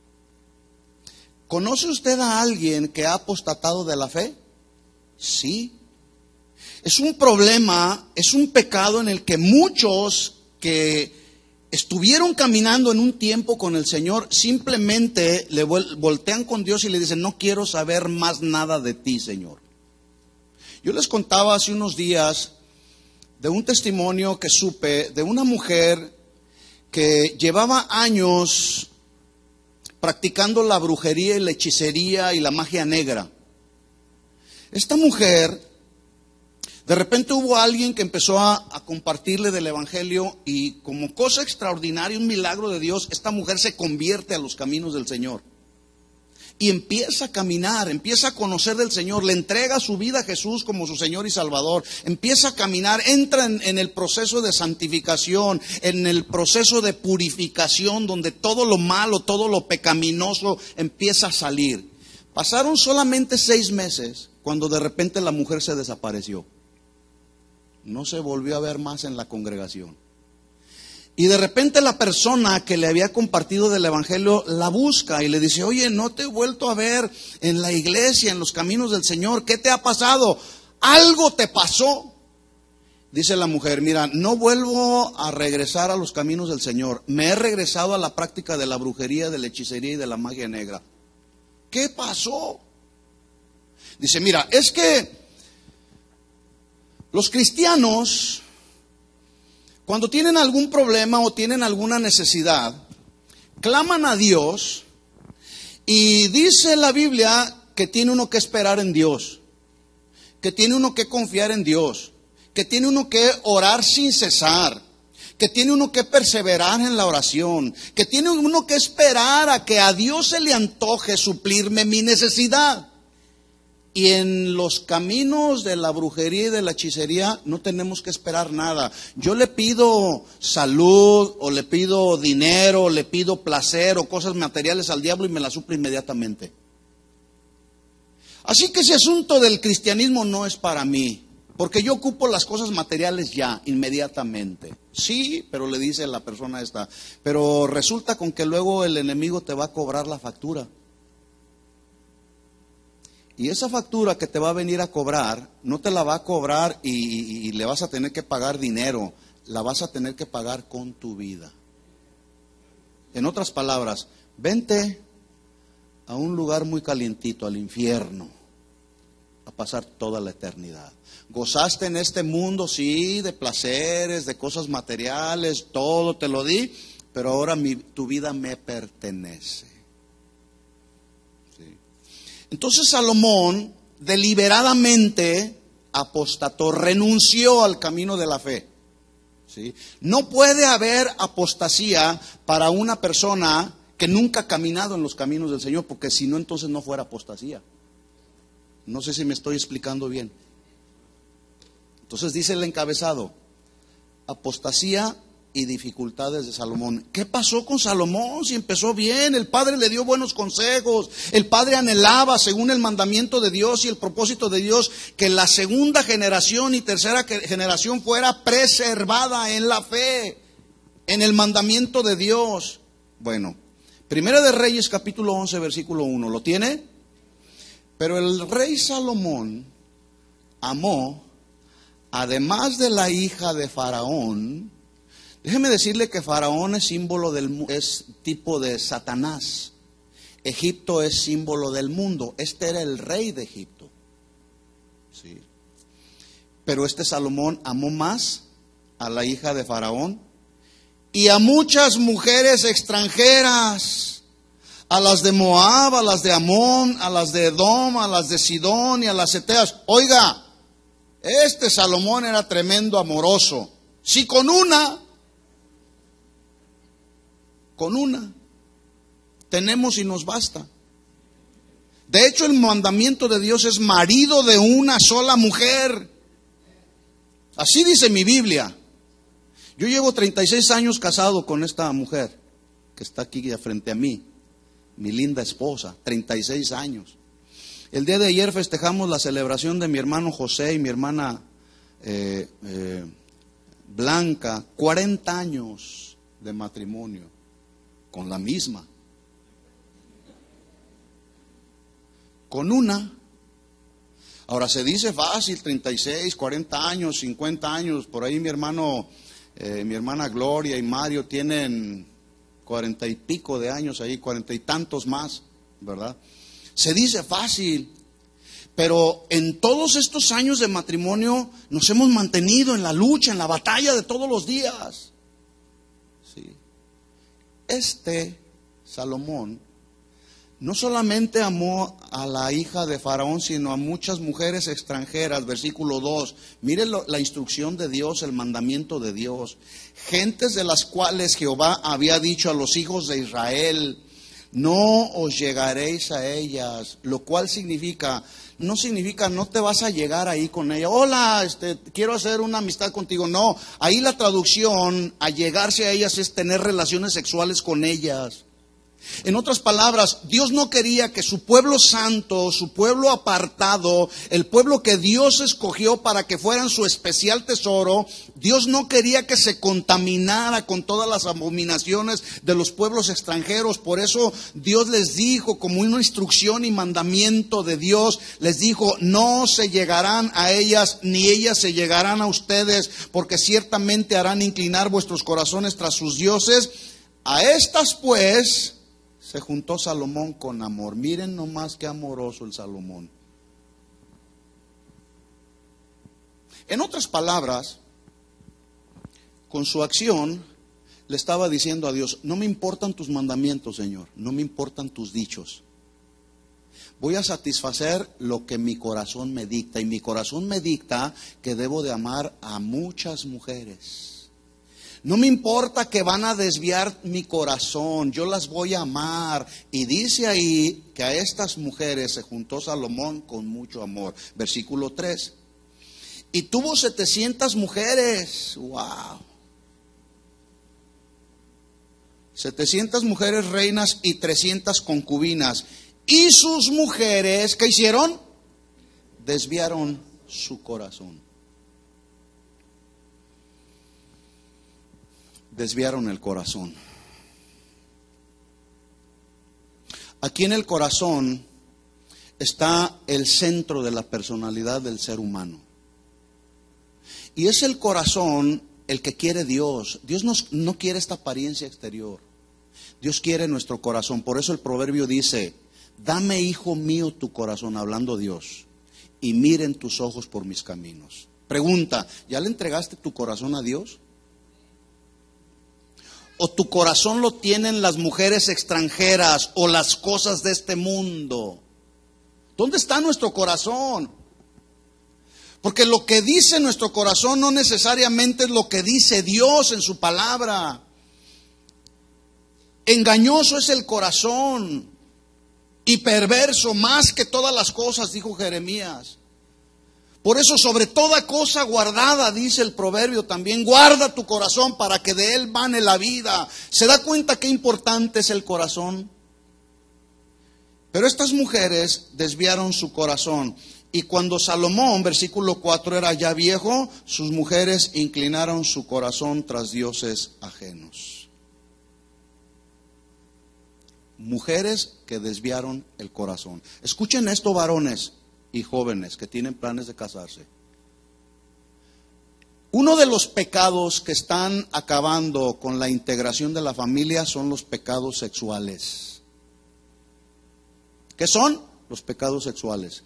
¿Conoce usted a alguien que ha apostatado de la fe? Sí. Es un problema, es un pecado en el que muchos que estuvieron caminando en un tiempo con el Señor simplemente le voltean con Dios y le dicen: no quiero saber más nada de ti, Señor. Yo les contaba hace unos días de un testimonio que supe de una mujer que llevaba años practicando la brujería y la hechicería y la magia negra. Esta mujer, de repente hubo alguien que empezó a compartirle del evangelio, y como cosa extraordinaria, un milagro de Dios, esta mujer se convierte a los caminos del Señor. Y empieza a caminar, empieza a conocer del Señor, le entrega su vida a Jesús como su Señor y Salvador, empieza a caminar, entra en el proceso de santificación, en el proceso de purificación, donde todo lo malo, todo lo pecaminoso empieza a salir. Pasaron solamente 6 meses cuando de repente la mujer se desapareció. No se volvió a ver más en la congregación. Y de repente la persona que le había compartido del evangelio la busca y le dice: oye, no te he vuelto a ver en la iglesia, en los caminos del Señor. ¿Qué te ha pasado? ¿Algo te pasó? Dice la mujer: mira, no vuelvo a regresar a los caminos del Señor. Me he regresado a la práctica de la brujería, de la hechicería y de la magia negra. ¿Qué pasó? Dice: mira, es que los cristianos, cuando tienen algún problema o tienen alguna necesidad, claman a Dios, y dice la Biblia que tiene uno que esperar en Dios, que tiene uno que confiar en Dios, que tiene uno que orar sin cesar, que tiene uno que perseverar en la oración, que tiene uno que esperar a que a Dios se le antoje suplirme mi necesidad. Y en los caminos de la brujería y de la hechicería no tenemos que esperar nada. Yo le pido salud, o le pido dinero, o le pido placer o cosas materiales al diablo y me las suple inmediatamente. Así que ese asunto del cristianismo no es para mí, porque yo ocupo las cosas materiales ya, inmediatamente. Sí, pero le dice la persona esta, pero resulta con que luego el enemigo te va a cobrar la factura. Y esa factura que te va a venir a cobrar, no te la va a cobrar y le vas a tener que pagar dinero, la vas a tener que pagar con tu vida. En otras palabras, vente a un lugar muy calientito, al infierno, a pasar toda la eternidad. Gozaste en este mundo, sí, de placeres, de cosas materiales, todo te lo di, pero ahora tu vida me pertenece. Entonces Salomón deliberadamente apostató, renunció al camino de la fe. ¿Sí? No puede haber apostasía para una persona que nunca ha caminado en los caminos del Señor, porque si no, entonces no fuera apostasía. No sé si me estoy explicando bien. Entonces dice el encabezado: apostasía y dificultades de Salomón. ¿Qué pasó con Salomón? Si empezó bien, el padre le dio buenos consejos, el padre anhelaba, según el mandamiento de Dios y el propósito de Dios, que la segunda generación y tercera generación fuera preservada en la fe, en el mandamiento de Dios. Bueno, Primera de Reyes capítulo 11 versículo 1, ¿lo tiene? Pero el rey Salomón amó, además de la hija de Faraón. Déjeme decirle que Faraón es símbolo es tipo de Satanás. Egipto es símbolo del mundo. Este era el rey de Egipto. Sí. Pero este Salomón amó más a la hija de Faraón y a muchas mujeres extranjeras, a las de Moab, a las de Amón, a las de Edom, a las de Sidón y a las heteas. Oiga, este Salomón era tremendo amoroso. Si con una tenemos y nos basta. De hecho, el mandamiento de Dios es marido de una sola mujer. Así dice mi Biblia. Yo llevo 36 años casado con esta mujer que está aquí frente a mí, mi linda esposa, 36 años. El día de ayer festejamos la celebración de mi hermano José y mi hermana Blanca, 40 años de matrimonio, con la misma. Con una. Ahora se dice fácil, 36, 40 años, 50 años, por ahí mi hermano, mi hermana Gloria y Mario tienen 40 y pico de años ahí, 40 y tantos más, ¿verdad? Se dice fácil, pero en todos estos años de matrimonio nos hemos mantenido en la lucha, en la batalla de todos los días. Sí. Salomón, no solamente amó a la hija de Faraón, sino a muchas mujeres extranjeras. Versículo 2. Mire la instrucción de Dios, el mandamiento de Dios. Gentes de las cuales Jehová había dicho a los hijos de Israel: no os llegaréis a ellas. Lo cual significa, no te vas a llegar ahí con ella. Hola, quiero hacer una amistad contigo. No, ahí la traducción, a llegarse a ellas, es tener relaciones sexuales con ellas. En otras palabras, Dios no quería que su pueblo santo, su pueblo apartado, el pueblo que Dios escogió para que fueran su especial tesoro, Dios no quería que se contaminara con todas las abominaciones de los pueblos extranjeros. Por eso Dios les dijo, como una instrucción y mandamiento de Dios, les dijo: no se llegarán a ellas, ni ellas se llegarán a ustedes, porque ciertamente harán inclinar vuestros corazones tras sus dioses. A estas pues se juntó Salomón con amor. Miren nomás qué amoroso el Salomón. En otras palabras, con su acción le estaba diciendo a Dios: no me importan tus mandamientos, Señor, no me importan tus dichos. Voy a satisfacer lo que mi corazón me dicta, y mi corazón me dicta que debo de amar a muchas mujeres. No me importa que van a desviar mi corazón, yo las voy a amar. Y dice ahí que a estas mujeres se juntó Salomón con mucho amor. Versículo 3. Y tuvo 700 mujeres. ¡Wow! 700 mujeres reinas y 300 concubinas. Y sus mujeres, ¿qué hicieron? Desviaron su corazón. Desviaron el corazón. Aquí en el corazón está el centro de la personalidad del ser humano. Y es el corazón el que quiere Dios. Dios no quiere esta apariencia exterior. Dios quiere nuestro corazón. Por eso el proverbio dice: dame, hijo mío, tu corazón, hablando Dios, y miren tus ojos por mis caminos. Pregunta: ¿ya le entregaste tu corazón a Dios? ¿O tu corazón lo tienen las mujeres extranjeras o las cosas de este mundo? ¿Dónde está nuestro corazón? Porque lo que dice nuestro corazón no necesariamente es lo que dice Dios en su palabra. Engañoso es el corazón y perverso más que todas las cosas, dijo Jeremías. Por eso, sobre toda cosa guardada, dice el proverbio también, guarda tu corazón para que de él mane la vida. ¿Se da cuenta qué importante es el corazón? Pero estas mujeres desviaron su corazón. Y cuando Salomón, versículo 4, era ya viejo, sus mujeres inclinaron su corazón tras dioses ajenos. Mujeres que desviaron el corazón. Escuchen esto, varones y jóvenes que tienen planes de casarse. Uno de los pecados que están acabando con la integración de la familia son los pecados sexuales. ¿Qué son? Los pecados sexuales.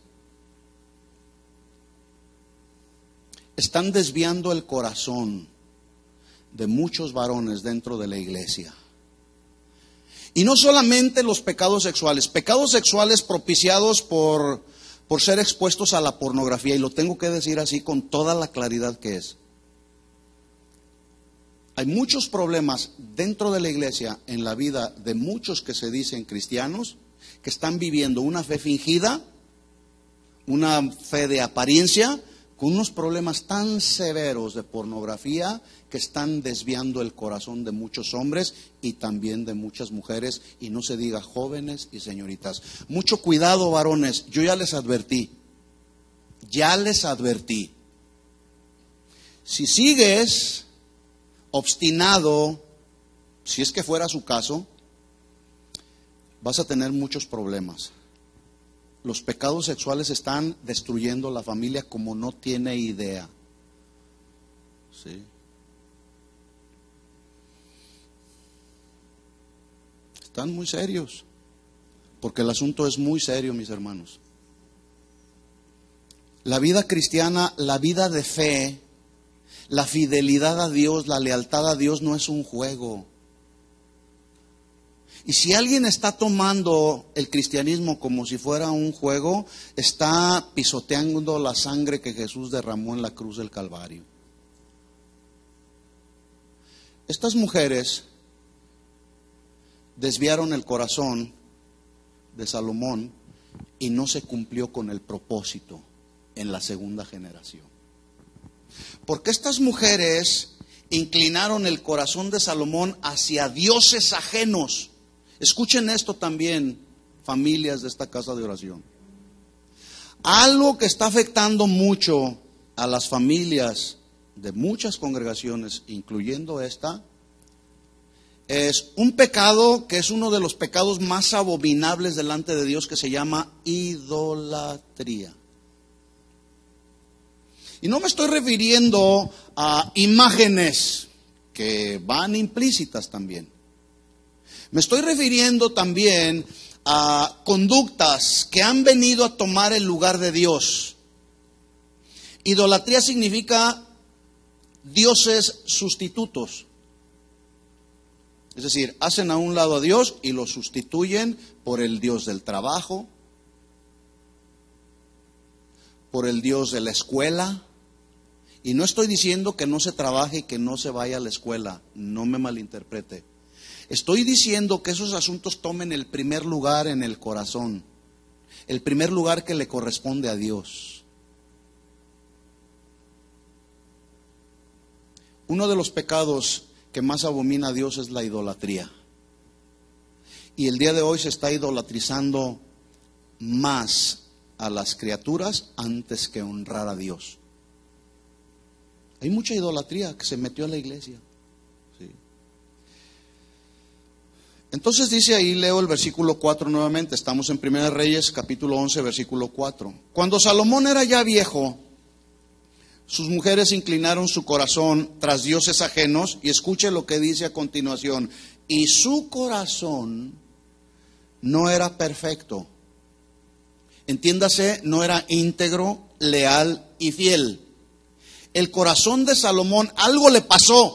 Están desviando el corazón de muchos varones dentro de la iglesia. Y no solamente los pecados sexuales propiciados por ser expuestos a la pornografía, y lo tengo que decir así con toda la claridad que es. Hay muchos problemas dentro de la iglesia, en la vida de muchos que se dicen cristianos, que están viviendo una fe fingida, una fe de apariencia, con unos problemas tan severos de pornografía que están desviando el corazón de muchos hombres y también de muchas mujeres, y no se diga jóvenes y señoritas. Mucho cuidado, varones, yo ya les advertí. Si sigues obstinado, si es que fuera su caso, vas a tener muchos problemas. Los pecados sexuales están destruyendo la familia como no tiene idea. ¿Sí? Están muy serios, porque el asunto es muy serio, mis hermanos. La vida cristiana, la vida de fe, la fidelidad a Dios, la lealtad a Dios no es un juego. Y si alguien está tomando el cristianismo como si fuera un juego, está pisoteando la sangre que Jesús derramó en la cruz del Calvario. Estas mujeres desviaron el corazón de Salomón y no se cumplió con el propósito en la segunda generación. Porque estas mujeres inclinaron el corazón de Salomón hacia dioses ajenos. Escuchen esto también, familias de esta casa de oración. Algo que está afectando mucho a las familias de muchas congregaciones, incluyendo esta, es un pecado que es uno de los pecados más abominables delante de Dios, que se llama idolatría. Y no me estoy refiriendo a imágenes que van implícitas también. Me estoy refiriendo también a conductas que han venido a tomar el lugar de Dios. Idolatría significa dioses sustitutos. Es decir, hacen a un lado a Dios y lo sustituyen por el Dios del trabajo, por el Dios de la escuela. Y no estoy diciendo que no se trabaje y que no se vaya a la escuela, no me malinterprete. Estoy diciendo que esos asuntos tomen el primer lugar en el corazón, el primer lugar que le corresponde a Dios. Uno de los pecados que más abomina a Dios es la idolatría. Y el día de hoy se está idolatrizando más a las criaturas antes que honrar a Dios. Hay mucha idolatría que se metió en la iglesia. ¿Sí? Entonces dice ahí, leo el versículo 4 nuevamente. Estamos en 1 Reyes, capítulo 11, versículo 4. Cuando Salomón era ya viejo, sus mujeres inclinaron su corazón tras dioses ajenos. Y escuche lo que dice a continuación. Y su corazón no era perfecto. Entiéndase, no era íntegro, leal y fiel. El corazón de Salomón, algo le pasó.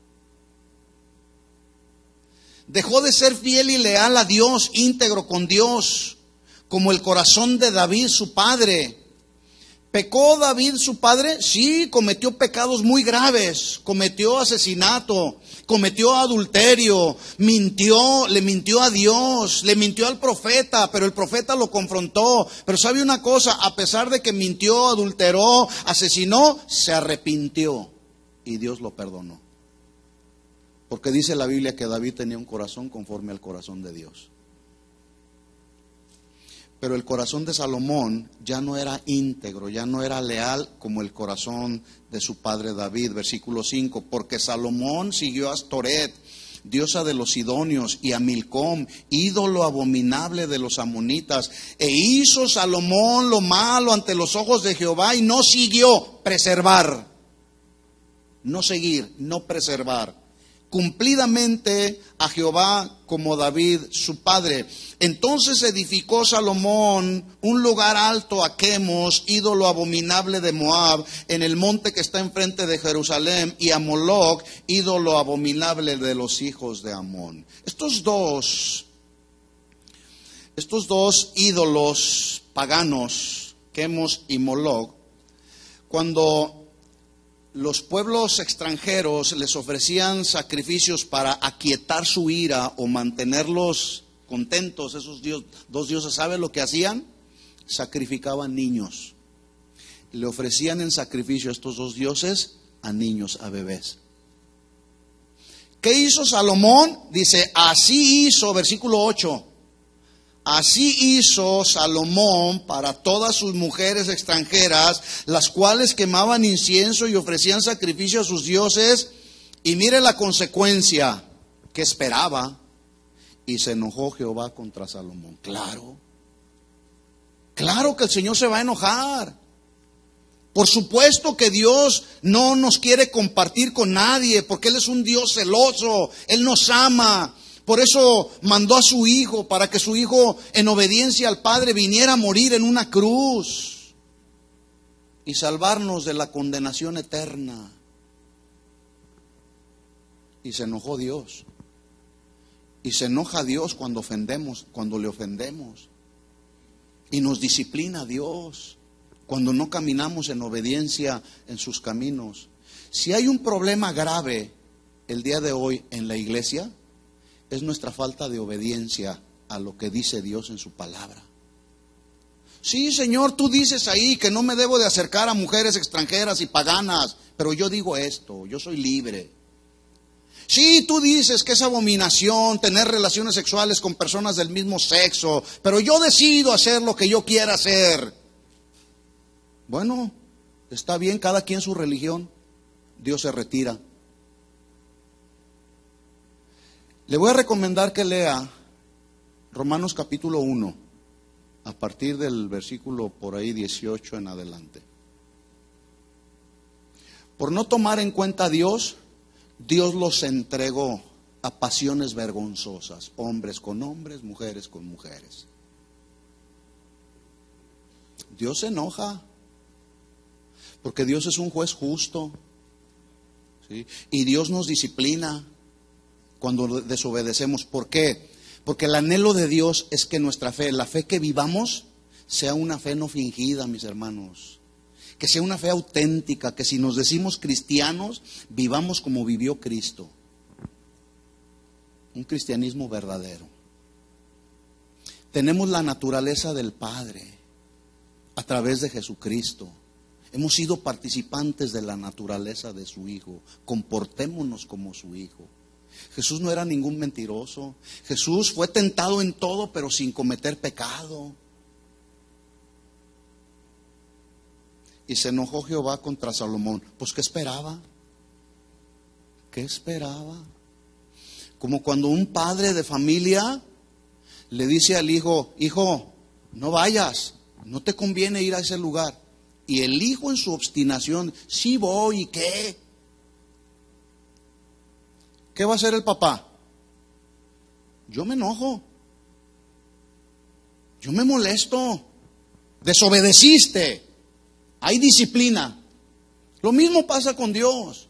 Dejó de ser fiel y leal a Dios, íntegro con Dios, como el corazón de David, su padre. ¿Pecó David, su padre? Sí, cometió pecados muy graves. Cometió asesinato, cometió adulterio, mintió, le mintió a Dios, le mintió al profeta, pero el profeta lo confrontó. Pero ¿sabe una cosa? A pesar de que mintió, adulteró, asesinó, se arrepintió y Dios lo perdonó. Porque dice la Biblia que David tenía un corazón conforme al corazón de Dios. Pero el corazón de Salomón ya no era íntegro, ya no era leal como el corazón de su padre David. Versículo 5, porque Salomón siguió a Astoret, diosa de los sidonios, y a Milcom, ídolo abominable de los amonitas. E hizo Salomón lo malo ante los ojos de Jehová y no siguió preservar. No seguir, no preservar cumplidamente a Jehová como David su padre. Entonces edificó Salomón un lugar alto a Quemos, ídolo abominable de Moab, en el monte que está enfrente de Jerusalén, y a Moloc, ídolo abominable de los hijos de Amón. Estos dos ídolos paganos, Quemos y Moloc, cuando los pueblos extranjeros les ofrecían sacrificios para aquietar su ira o mantenerlos contentos, esos dos dioses, ¿sabe lo que hacían? Sacrificaban niños. le ofrecían en sacrificio a estos dos dioses a niños, a bebés. ¿Qué hizo Salomón? Dice, así hizo, versículo 8. Así hizo Salomón para todas sus mujeres extranjeras, las cuales quemaban incienso y ofrecían sacrificio a sus dioses. Y mire la consecuencia que esperaba. Y se enojó Jehová contra Salomón. Claro, claro que el Señor se va a enojar. Por supuesto que Dios no nos quiere compartir con nadie, porque Él es un Dios celoso, Él nos ama. Por eso mandó a su Hijo, para que su Hijo, en obediencia al Padre, viniera a morir en una cruz y salvarnos de la condenación eterna. Y se enojó Dios. Y se enoja Dios cuando ofendemos, cuando le ofendemos. Y nos disciplina Dios cuando no caminamos en obediencia en sus caminos. Si hay un problema grave el día de hoy en la iglesia, es nuestra falta de obediencia a lo que dice Dios en su palabra. Sí, Señor, tú dices ahí que no me debo de acercar a mujeres extranjeras y paganas, pero yo digo esto, yo soy libre. Sí, tú dices que es abominación tener relaciones sexuales con personas del mismo sexo, pero yo decido hacer lo que yo quiera hacer. Bueno, está bien, cada quien su religión. Dios se retira. Le voy a recomendar que lea Romanos capítulo 1, a partir del versículo por ahí 18 en adelante. Por no tomar en cuenta a Dios, Dios los entregó a pasiones vergonzosas, hombres con hombres, mujeres con mujeres. Dios se enoja, porque Dios es un juez justo, ¿sí? Y Dios nos disciplina cuando desobedecemos. ¿Por qué? Porque el anhelo de Dios es que nuestra fe, la fe que vivamos, sea una fe no fingida, mis hermanos. Que sea una fe auténtica, que si nos decimos cristianos, vivamos como vivió Cristo. Un cristianismo verdadero. Tenemos la naturaleza del Padre a través de Jesucristo. Hemos sido participantes de la naturaleza de su Hijo. Comportémonos como su Hijo. Jesús no era ningún mentiroso. Jesús fue tentado en todo, pero sin cometer pecado. Y se enojó Jehová contra Salomón. Pues ¿qué esperaba? ¿Qué esperaba? Como cuando un padre de familia le dice al hijo, hijo, no vayas, no te conviene ir a ese lugar. Y el hijo en su obstinación, sí voy, ¿y qué? ¿Qué va a hacer el papá? Yo me enojo. Yo me molesto. Desobedeciste. Hay disciplina. Lo mismo pasa con Dios.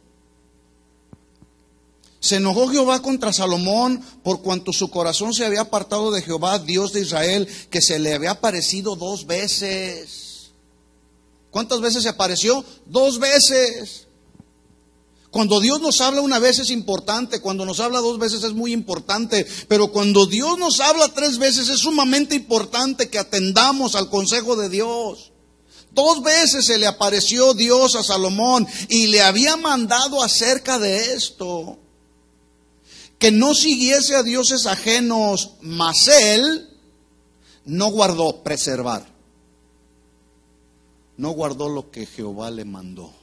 Se enojó Jehová contra Salomón por cuanto su corazón se había apartado de Jehová, Dios de Israel, que se le había aparecido 2 veces. ¿Cuántas veces se apareció? 2 veces. Cuando Dios nos habla una vez es importante, cuando nos habla 2 veces es muy importante, pero cuando Dios nos habla 3 veces es sumamente importante que atendamos al consejo de Dios. 2 veces se le apareció Dios a Salomón y le había mandado acerca de esto, que no siguiese a dioses ajenos, mas él no guardó, preservar. No guardó lo que Jehová le mandó.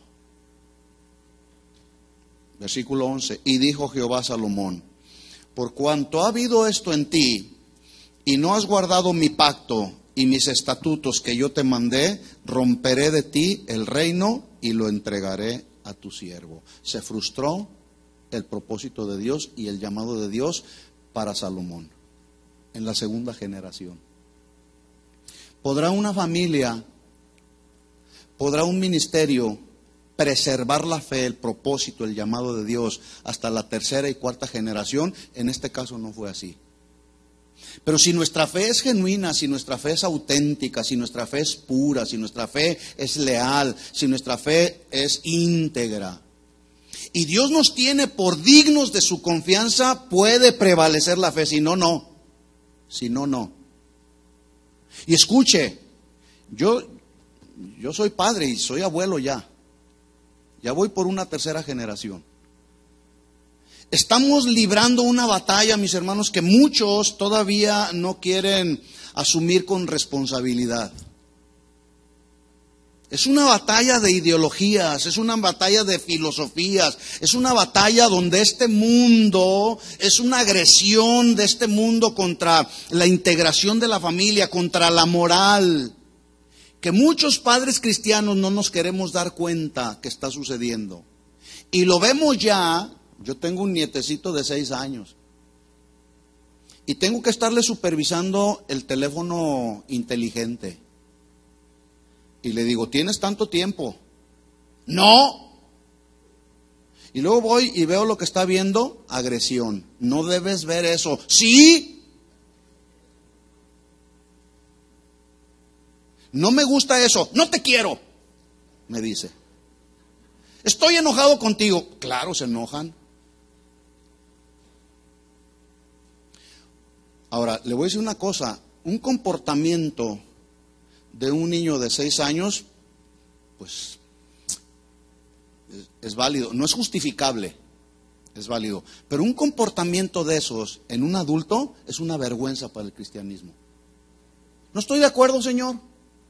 Versículo 11. Y dijo Jehová a Salomón, por cuanto ha habido esto en ti, y no has guardado mi pacto y mis estatutos que yo te mandé, romperé de ti el reino y lo entregaré a tu siervo. Se frustró el propósito de Dios y el llamado de Dios para Salomón en la 2ª generación. ¿Podrá una familia, podrá un ministerio preservar la fe, el propósito, el llamado de Dios hasta la 3ª y 4ª generación? En este caso no fue así. Pero si nuestra fe es genuina, si nuestra fe es auténtica, si nuestra fe es pura, si nuestra fe es leal, si nuestra fe es íntegra, y Dios nos tiene por dignos de su confianza, puede prevalecer la fe. Si no, no. Si no, no. Y escuche, yo Yo soy padre y soy abuelo ya. Ya voy por una tercera generación. Estamos librando una batalla, mis hermanos, que muchos todavía no quieren asumir con responsabilidad. Es una batalla de ideologías, es una batalla de filosofías, es una batalla donde este mundo, es una agresión de este mundo contra la integración de la familia, contra la moral, que muchos padres cristianos no nos queremos dar cuenta que está sucediendo. Y lo vemos ya. Yo tengo un nietecito de 6 años y tengo que estarle supervisando el teléfono inteligente. Y le digo, ¿tienes tanto tiempo? No. Y luego voy y veo lo que está viendo, agresión. No debes ver eso. Sí. No me gusta eso. No te quiero, me dice. Estoy enojado contigo. Claro, se enojan. Ahora, le voy a decir una cosa, un comportamiento de un niño de 6 años, pues, es válido, no es justificable, es válido, pero un comportamiento de esos en un adulto es una vergüenza para el cristianismo. No estoy de acuerdo, Señor.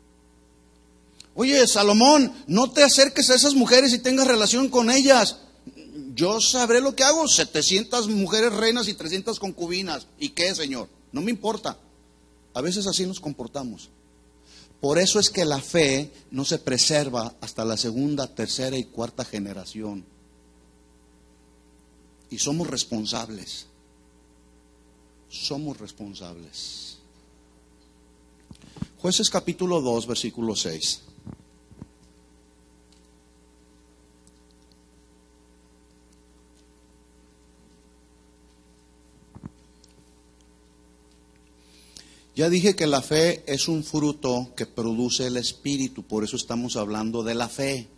Oye, Salomón, no te acerques a esas mujeres y tengas relación con ellas. Yo sabré lo que hago, 700 mujeres reinas y 300 concubinas. ¿Y qué, Señor? No me importa. A veces así nos comportamos. Por eso es que la fe no se preserva hasta la segunda, tercera y cuarta generación. Y somos responsables. Somos responsables. Jueces capítulo 2, versículo 6. Ya dije que la fe es un fruto que produce el Espíritu, por eso estamos hablando de la fe.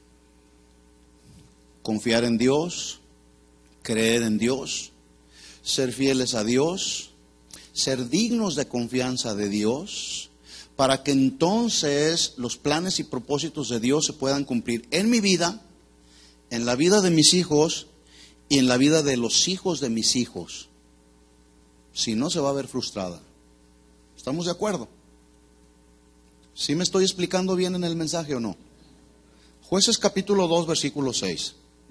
Confiar en Dios, creer en Dios, ser fieles a Dios, ser dignos de confianza de Dios, para que entonces los planes y propósitos de Dios se puedan cumplir en mi vida, en la vida de mis hijos y en la vida de los hijos de mis hijos. Si no, se va a ver frustrada. ¿Estamos de acuerdo? ¿Sí me estoy explicando bien en el mensaje o no? Jueces capítulo 2, versículo 6.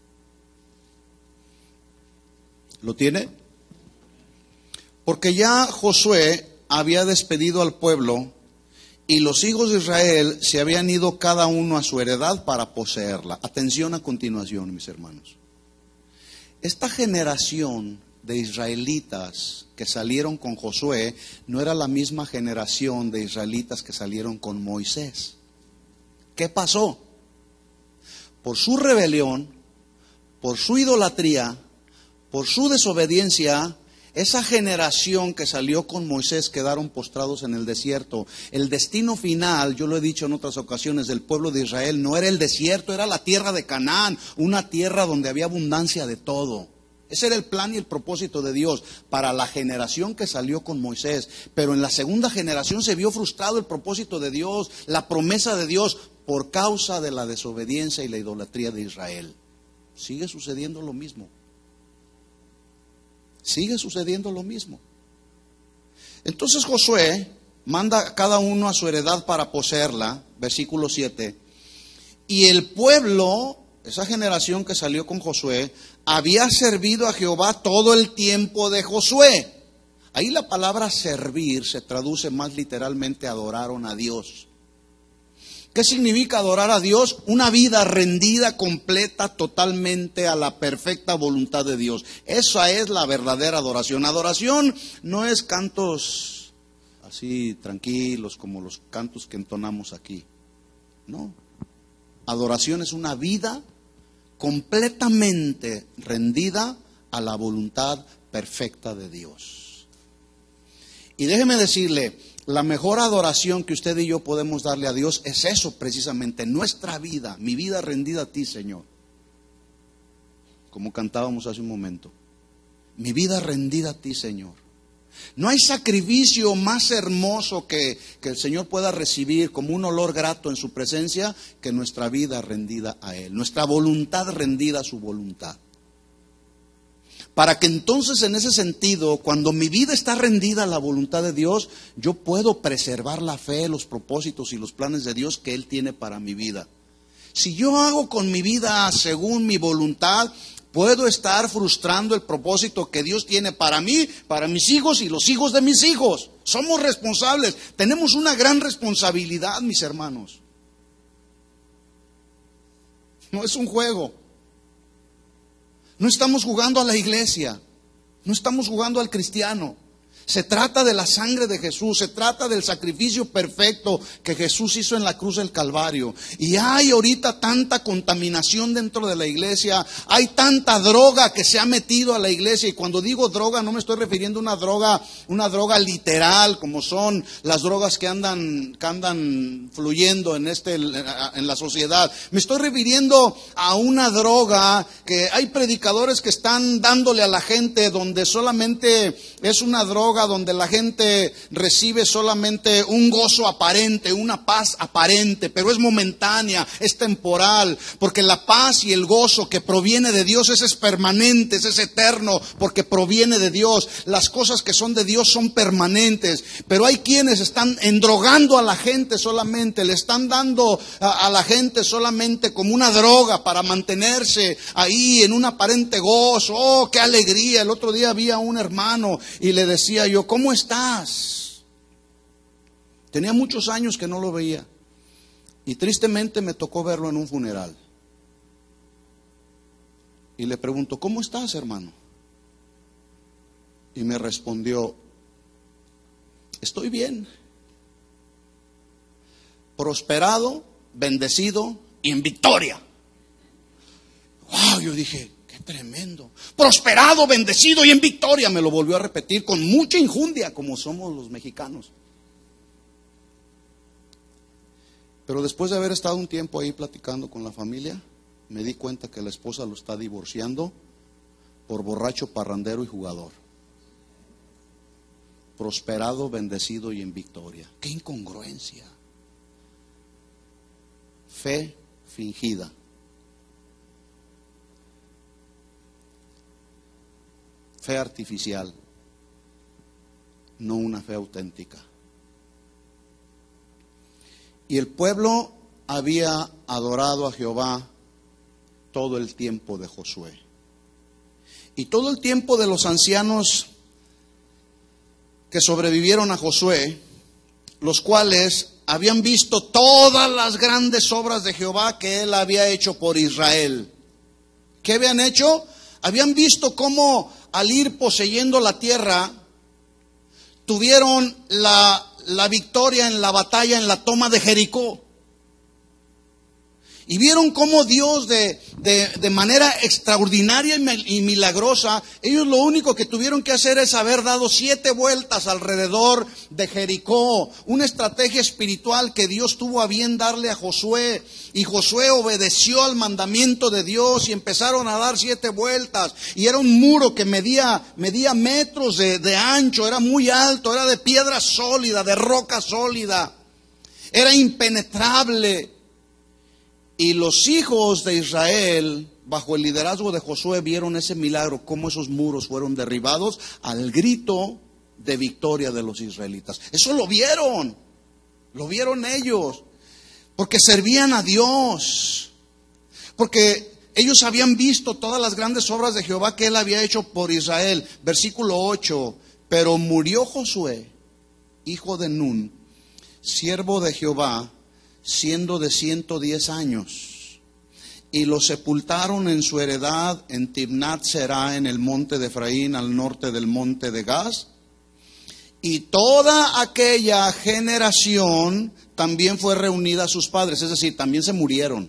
¿Lo tiene? Porque ya Josué había despedido al pueblo y los hijos de Israel se habían ido cada uno a su heredad para poseerla. Atención a continuación, mis hermanos. Esta generación de israelitas que salieron con Josué no era la misma generación de israelitas que salieron con Moisés. ¿Qué pasó? Por su rebelión, por su idolatría, por su desobediencia, esa generación que salió con Moisés quedaron postrados en el desierto. El destino final, yo lo he dicho en otras ocasiones, del pueblo de Israel no era el desierto, era la tierra de Canaán, una tierra donde había abundancia de todo. Ese era el plan y el propósito de Dios para la generación que salió con Moisés. Pero en la segunda generación se vio frustrado el propósito de Dios, la promesa de Dios, por causa de la desobediencia y la idolatría de Israel. Sigue sucediendo lo mismo. Sigue sucediendo lo mismo. Entonces Josué manda a cada uno a su heredad para poseerla, versículo 7. Y el pueblo, esa generación que salió con Josué, había servido a Jehová todo el tiempo de Josué. Ahí la palabra servir se traduce más literalmente adoraron a Dios. ¿Qué significa adorar a Dios? Una vida rendida completa totalmente a la perfecta voluntad de Dios. Esa es la verdadera adoración. Adoración no es cantos así tranquilos como los cantos que entonamos aquí. No. Adoración es una vida completamente rendida a la voluntad perfecta de Dios. Y déjeme decirle, la mejor adoración que usted y yo podemos darle a Dios es eso precisamente, nuestra vida, mi vida rendida a ti, Señor. Como cantábamos hace un momento, mi vida rendida a ti, Señor. No hay sacrificio más hermoso que el Señor pueda recibir como un olor grato en su presencia que nuestra vida rendida a Él, nuestra voluntad rendida a su voluntad. Para que entonces en ese sentido, cuando mi vida está rendida a la voluntad de Dios, yo puedo preservar la fe, los propósitos y los planes de Dios que Él tiene para mi vida. Si yo hago con mi vida según mi voluntad, puedo estar frustrando el propósito que Dios tiene para mí, para mis hijos y los hijos de mis hijos. Somos responsables, tenemos una gran responsabilidad, mis hermanos. No es un juego. No estamos jugando a la iglesia, no estamos jugando al cristiano. Se trata de la sangre de Jesús, se trata del sacrificio perfecto que Jesús hizo en la cruz del Calvario. Y hay ahorita tanta contaminación dentro de la iglesia, hay tanta droga que se ha metido a la iglesia. Y cuando digo droga no me estoy refiriendo a una droga literal, como son las drogas que andan fluyendo en la sociedad. Me estoy refiriendo a una droga que hay predicadores que están dándole a la gente, donde solamente es una droga donde la gente recibe solamente un gozo aparente, una paz aparente, pero es momentánea, es temporal, porque la paz y el gozo que proviene de Dios ese es permanente, ese es eterno, porque proviene de Dios. Las cosas que son de Dios son permanentes, pero hay quienes están endrogando a la gente solamente, le están dando a la gente solamente como una droga para mantenerse ahí en un aparente gozo. Oh, qué alegría. El otro día vi a un hermano y le decía yo, ¿cómo estás? Tenía muchos años que no lo veía y tristemente me tocó verlo en un funeral. Y le pregunto, ¿cómo estás, hermano? Y me respondió, estoy bien, prosperado, bendecido y en victoria. Wow, yo dije, qué tremendo. Prosperado, bendecido y en victoria. Me lo volvió a repetir con mucha injundia, como somos los mexicanos. Pero después de haber estado un tiempo ahí platicando con la familia, me di cuenta que la esposa lo está divorciando por borracho, parrandero y jugador. Prosperado, bendecido y en victoria. ¡Qué incongruencia! Fe fingida. Fe artificial, no una fe auténtica. Y el pueblo había adorado a Jehová todo el tiempo de Josué. Y todo el tiempo de los ancianos que sobrevivieron a Josué, los cuales habían visto todas las grandes obras de Jehová que él había hecho por Israel. ¿Qué habían hecho? Habían visto cómo al ir poseyendo la tierra, tuvieron la victoria en la batalla, en la toma de Jericó. Y vieron cómo Dios de manera extraordinaria y milagrosa, ellos lo único que tuvieron que hacer es haber dado 7 vueltas alrededor de Jericó. Una estrategia espiritual que Dios tuvo a bien darle a Josué. Y Josué obedeció al mandamiento de Dios y empezaron a dar 7 vueltas. Y era un muro que medía metros de ancho, era muy alto, era de piedra sólida, de roca sólida. Era impenetrable. Y los hijos de Israel, bajo el liderazgo de Josué, vieron ese milagro, cómo esos muros fueron derribados al grito de victoria de los israelitas. Eso lo vieron ellos, porque servían a Dios, porque ellos habían visto todas las grandes obras de Jehová que él había hecho por Israel. Versículo 8, pero murió Josué, hijo de Nun, siervo de Jehová, siendo de 110 años, y lo sepultaron en su heredad en Timnat Será, en el monte de Efraín, al norte del monte de Gaz. Y toda aquella generación también fue reunida a sus padres, es decir, también se murieron.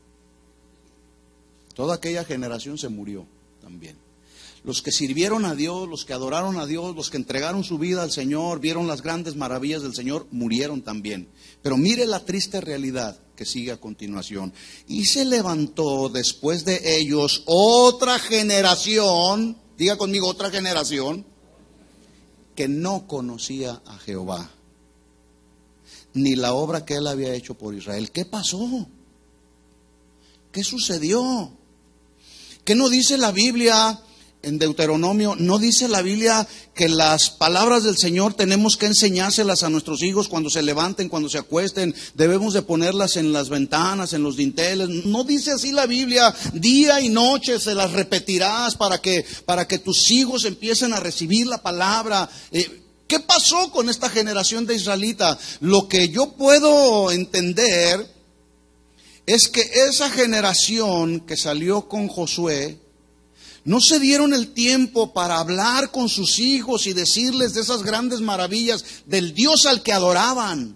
Toda aquella generación se murió también. Los que sirvieron a Dios, los que adoraron a Dios, los que entregaron su vida al Señor, vieron las grandes maravillas del Señor, murieron también. Pero mire la triste realidad que sigue a continuación. Y se levantó después de ellos otra generación, diga conmigo otra generación, que no conocía a Jehová, ni la obra que él había hecho por Israel. ¿Qué pasó? ¿Qué sucedió? ¿Qué no dice la Biblia en Deuteronomio? ¿No dice la Biblia que las palabras del Señor tenemos que enseñárselas a nuestros hijos cuando se levanten, cuando se acuesten? Debemos de ponerlas en las ventanas, en los dinteles. ¿No dice así la Biblia? Día y noche se las repetirás para que tus hijos empiecen a recibir la palabra. ¿Qué pasó con esta generación de israelitas? Lo que yo puedo entender es que esa generación que salió con Josué no se dieron el tiempo para hablar con sus hijos y decirles de esas grandes maravillas del Dios al que adoraban.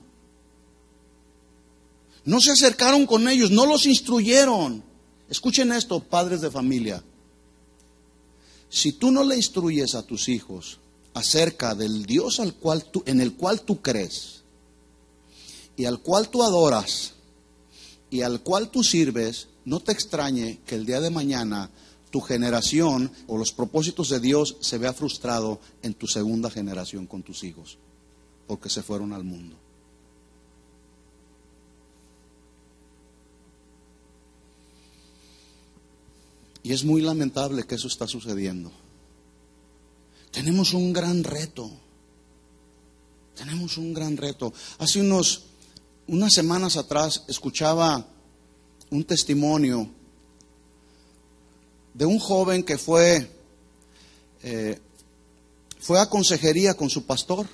No se acercaron con ellos, no los instruyeron. Escuchen esto, padres de familia. Si tú no le instruyes a tus hijos acerca del Dios en el cual tú crees y al cual tú adoras y al cual tú sirves, no te extrañe que el día de mañana tu generación o los propósitos de Dios se vea frustrado en tu segunda generación con tus hijos, porque se fueron al mundo. Y es muy lamentable que eso está sucediendo. Tenemos un gran reto. Tenemos un gran reto. Hace unas semanas atrás escuchaba un testimonio de un joven que fue a consejería con su pastor.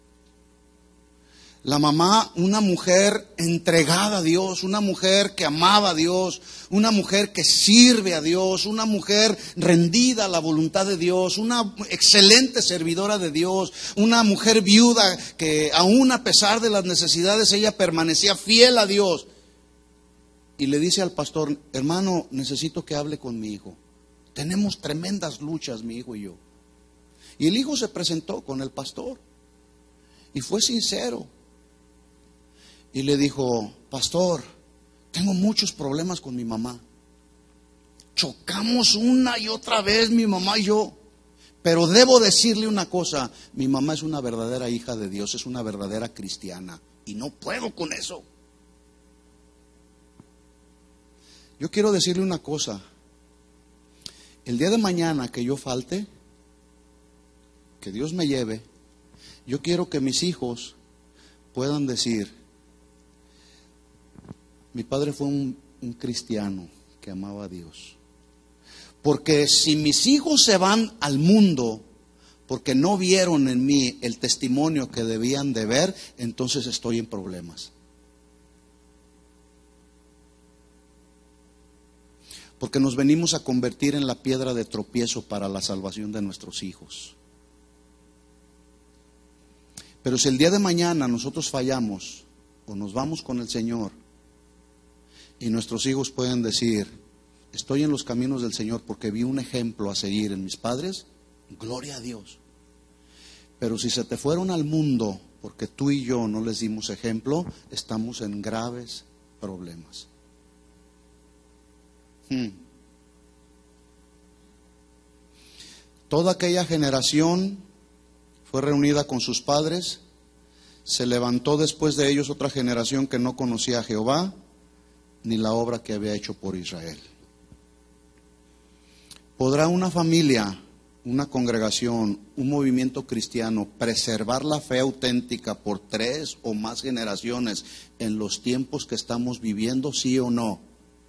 La mamá, una mujer entregada a Dios, una mujer que amaba a Dios, una mujer que sirve a Dios, una mujer rendida a la voluntad de Dios, una excelente servidora de Dios, una mujer viuda que aún a pesar de las necesidades ella permanecía fiel a Dios. Y le dice al pastor: hermano, necesito que hable con mi hijo. Tenemos tremendas luchas, mi hijo y yo. Y el hijo se presentó con el pastor y fue sincero. Y le dijo: pastor, tengo muchos problemas con mi mamá. Chocamos una y otra vez mi mamá y yo. Pero debo decirle una cosa: mi mamá es una verdadera hija de Dios, es una verdadera cristiana. Y no puedo con eso. Yo quiero decirle una cosa. El día de mañana que yo falte, que Dios me lleve, yo quiero que mis hijos puedan decir: mi padre fue un cristiano que amaba a Dios. Porque si mis hijos se van al mundo porque no vieron en mí el testimonio que debían de ver, entonces estoy en problemas. Porque nos venimos a convertir en la piedra de tropiezo para la salvación de nuestros hijos. Pero si el día de mañana nosotros fallamos o nos vamos con el Señor y nuestros hijos pueden decir: estoy en los caminos del Señor porque vi un ejemplo a seguir en mis padres, gloria a Dios. Pero si se te fueron al mundo porque tú y yo no les dimos ejemplo, estamos en graves problemas. Toda aquella generación fue reunida con sus padres. Se levantó después de ellos otra generación que no conocía a Jehová ni la obra que había hecho por Israel. ¿Podrá una familia, una congregación, un movimiento cristiano preservar la fe auténtica por 3 o más generaciones en los tiempos que estamos viviendo, sí o no?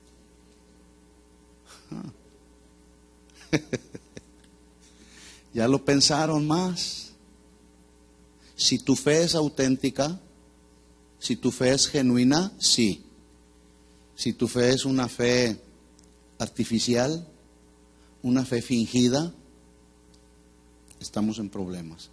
¿Ya lo pensaron más? Si tu fe es auténtica, si tu fe es genuina, sí. Si tu fe es una fe artificial, una fe fingida, estamos en problemas.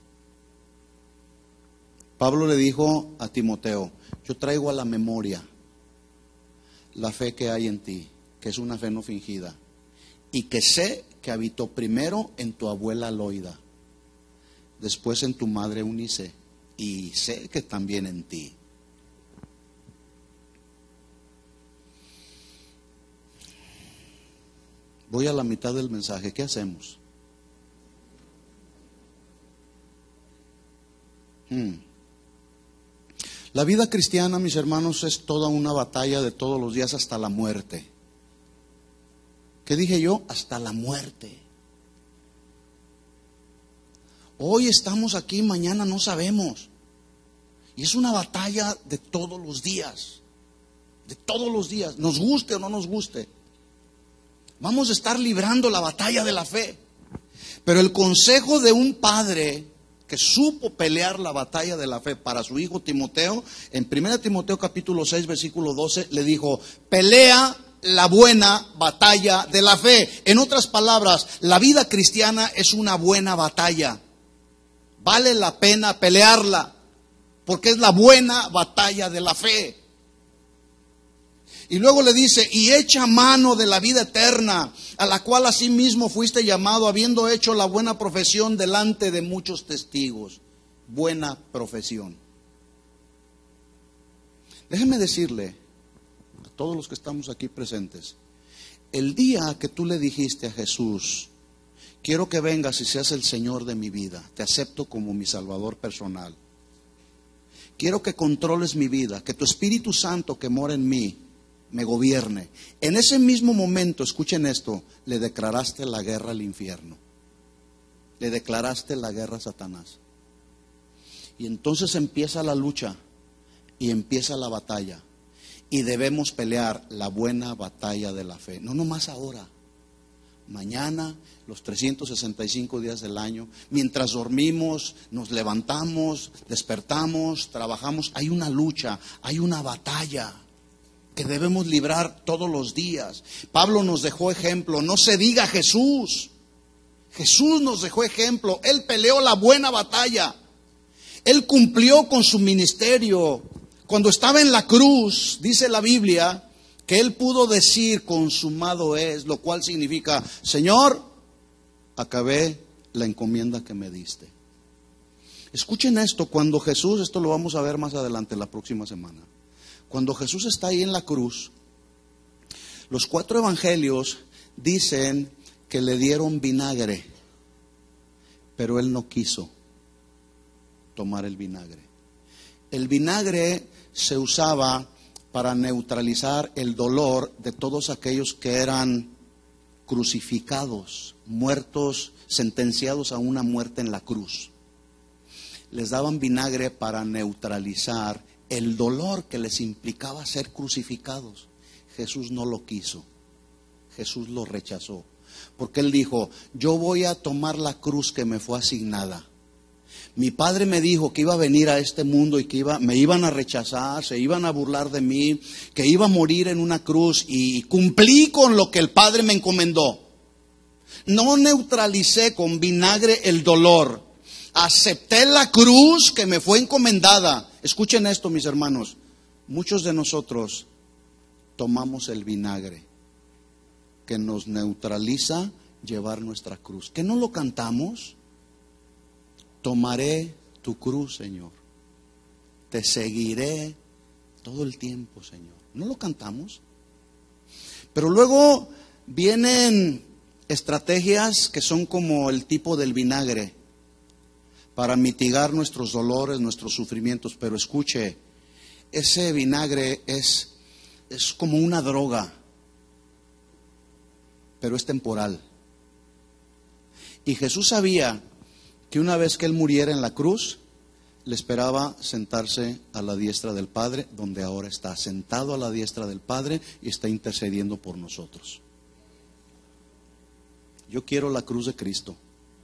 Pablo le dijo a Timoteo: yo traigo a la memoria la fe que hay en ti, que es una fe no fingida, y que sé que habitó primero en tu abuela Loida, después en tu madre Eunice, y sé que también en ti. Voy a la mitad del mensaje, ¿qué hacemos? La vida cristiana, mis hermanos, es toda una batalla de todos los días hasta la muerte. ¿Qué dije yo? Hasta la muerte. Hoy estamos aquí, mañana no sabemos. Y es una batalla de todos los días. De todos los días, nos guste o no nos guste. Vamos a estar librando la batalla de la fe. Pero el consejo de un padre que supo pelear la batalla de la fe para su hijo Timoteo, en 1 Timoteo capítulo 6, versículo 12, le dijo: pelea la buena batalla de la fe. En otras palabras, la vida cristiana es una buena batalla. Vale la pena pelearla, porque es la buena batalla de la fe. Y luego le dice: y echa mano de la vida eterna, a la cual asimismo fuiste llamado, habiendo hecho la buena profesión delante de muchos testigos. Buena profesión. Déjeme decirle a todos los que estamos aquí presentes, el día que tú le dijiste a Jesús: quiero que vengas y seas el Señor de mi vida, te acepto como mi Salvador personal, quiero que controles mi vida, que tu Espíritu Santo que mora en mí me gobierne. En ese mismo momento, escuchen esto, le declaraste la guerra al infierno. Le declaraste la guerra a Satanás. Y entonces empieza la lucha y empieza la batalla. Y debemos pelear la buena batalla de la fe. No nomás ahora, mañana, los 365 días del año. Mientras dormimos, nos levantamos, despertamos, trabajamos. Hay una lucha, hay una batalla que debemos librar todos los días. Pablo nos dejó ejemplo. No se diga Jesús. Jesús nos dejó ejemplo. Él peleó la buena batalla. Él cumplió con su ministerio. Cuando estaba en la cruz, dice la Biblia, que él pudo decir: consumado es, lo cual significa: Señor, acabé la encomienda que me diste. Escuchen esto, cuando Jesús, esto lo vamos a ver más adelante la próxima semana. Cuando Jesús está ahí en la cruz, los 4 evangelios dicen que le dieron vinagre, pero él no quiso tomar el vinagre. El vinagre se usaba para neutralizar el dolor de todos aquellos que eran crucificados, muertos, sentenciados a una muerte en la cruz. Les daban vinagre para neutralizar el dolor que les implicaba ser crucificados. Jesús no lo quiso. Jesús lo rechazó. Porque él dijo: yo voy a tomar la cruz que me fue asignada. Mi padre me dijo que iba a venir a este mundo y que me iban a rechazar, se iban a burlar de mí, que iba a morir en una cruz, y cumplí con lo que el Padre me encomendó. No neutralicé con vinagre el dolor. Acepté la cruz que me fue encomendada. Escuchen esto, mis hermanos. Muchos de nosotros tomamos el vinagre que nos neutraliza llevar nuestra cruz. ¿Que no lo cantamos? Tomaré tu cruz, Señor. Te seguiré todo el tiempo, Señor. ¿No lo cantamos? Pero luego vienen estrategias que son como el tipo del vinagre para mitigar nuestros dolores, nuestros sufrimientos. Pero escuche, ese vinagre es como una droga, pero es temporal. Y Jesús sabía que una vez que él muriera en la cruz, le esperaba sentarse a la diestra del Padre, donde ahora está sentado a la diestra del Padre y está intercediendo por nosotros. Yo quiero la cruz de Cristo.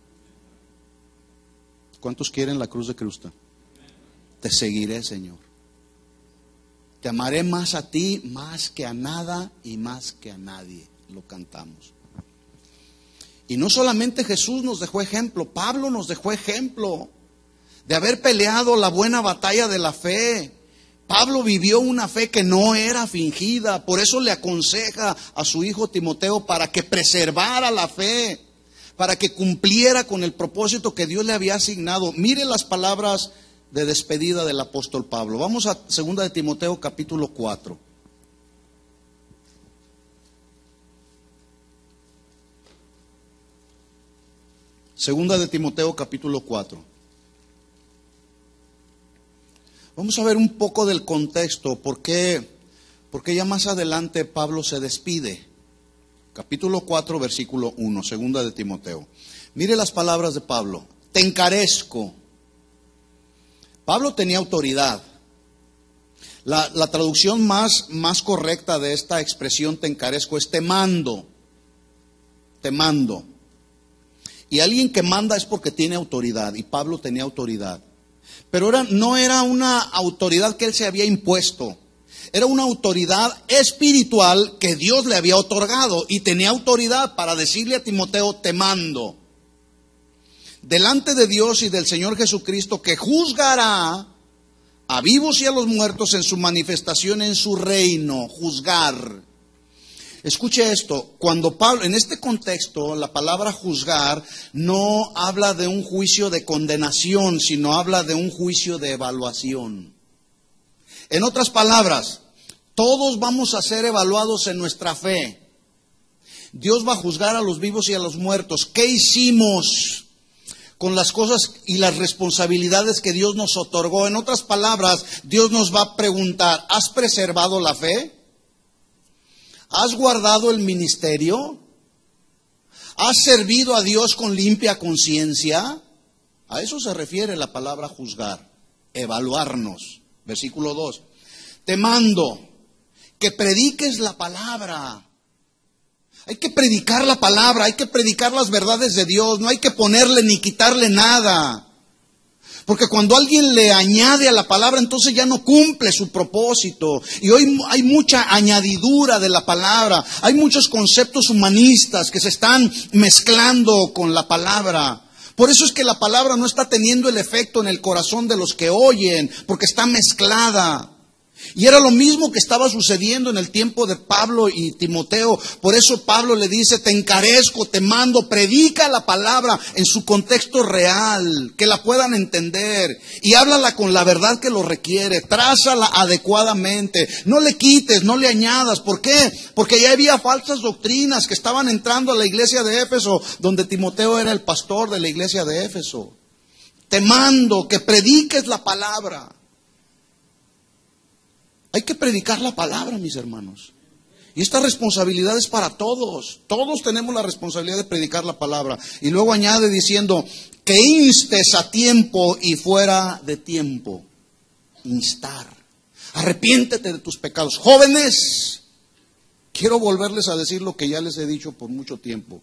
¿Cuántos quieren la cruz de Cristo? Te seguiré, Señor. Te amaré más a ti, más que a nada y más que a nadie. Lo cantamos. Y no solamente Jesús nos dejó ejemplo, Pablo nos dejó ejemplo de haber peleado la buena batalla de la fe. Pablo vivió una fe que no era fingida. Por eso le aconseja a su hijo Timoteo para que preservara la fe, para que cumpliera con el propósito que Dios le había asignado. Mire las palabras de despedida del apóstol Pablo. Vamos a 2 de Timoteo capítulo 4. Segunda de Timoteo capítulo 4. Vamos a ver un poco del contexto, porque ya más adelante Pablo se despide. Capítulo 4, versículo 1, segunda de Timoteo. Mire las palabras de Pablo. Te encarezco. Pablo tenía autoridad. La traducción más correcta de esta expresión te encarezco es te mando. Te mando. Y alguien que manda es porque tiene autoridad, y Pablo tenía autoridad. Pero no era una autoridad que él se había impuesto. Era una autoridad espiritual que Dios le había otorgado, y tenía autoridad para decirle a Timoteo, te mando. Delante de Dios y del Señor Jesucristo, que juzgará a vivos y a los muertos en su manifestación en su reino, juzgar. Escuche esto, cuando Pablo, en este contexto, la palabra juzgar no habla de un juicio de condenación, sino habla de un juicio de evaluación. En otras palabras, todos vamos a ser evaluados en nuestra fe. Dios va a juzgar a los vivos y a los muertos. ¿Qué hicimos con las cosas y las responsabilidades que Dios nos otorgó? En otras palabras, Dios nos va a preguntar, ¿has preservado la fe? ¿Has guardado el ministerio? ¿Has servido a Dios con limpia conciencia? A eso se refiere la palabra juzgar, evaluarnos. Versículo 2. Te mando que prediques la palabra. Hay que predicar la palabra, hay que predicar las verdades de Dios, no hay que ponerle ni quitarle nada. Porque cuando alguien le añade a la palabra, entonces ya no cumple su propósito. Y hoy hay mucha añadidura de la palabra. Hay muchos conceptos humanistas que se están mezclando con la palabra. Por eso es que la palabra no está teniendo el efecto en el corazón de los que oyen, porque está mezclada. Y era lo mismo que estaba sucediendo en el tiempo de Pablo y Timoteo. Por eso Pablo le dice, te encarezco, te mando, predica la palabra en su contexto real, que la puedan entender. Y háblala con la verdad que lo requiere, trázala adecuadamente. No le quites, no le añadas. ¿Por qué? Porque ya había falsas doctrinas que estaban entrando a la iglesia de Éfeso, donde Timoteo era el pastor de la iglesia de Éfeso. Te mando que prediques la palabra. Hay que predicar la palabra, mis hermanos. Y esta responsabilidad es para todos. Todos tenemos la responsabilidad de predicar la palabra. Y luego añade diciendo, que instes a tiempo y fuera de tiempo. Instar. Arrepiéntete de tus pecados. Jóvenes, quiero volverles a decir lo que ya les he dicho por mucho tiempo.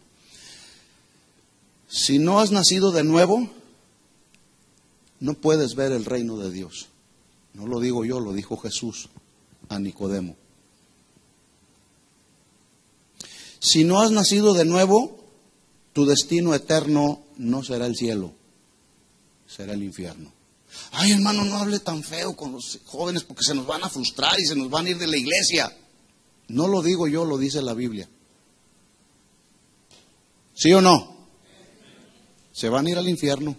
Si no has nacido de nuevo, no puedes ver el reino de Dios. No lo digo yo, lo dijo Jesús a Nicodemo. Si no has nacido de nuevo, tu destino eterno no será el cielo, será el infierno. Ay, hermano, no hable tan feo con los jóvenes porque se nos van a frustrar y se nos van a ir de la iglesia. No lo digo yo, lo dice la Biblia. ¿Sí o no? Se van a ir al infierno.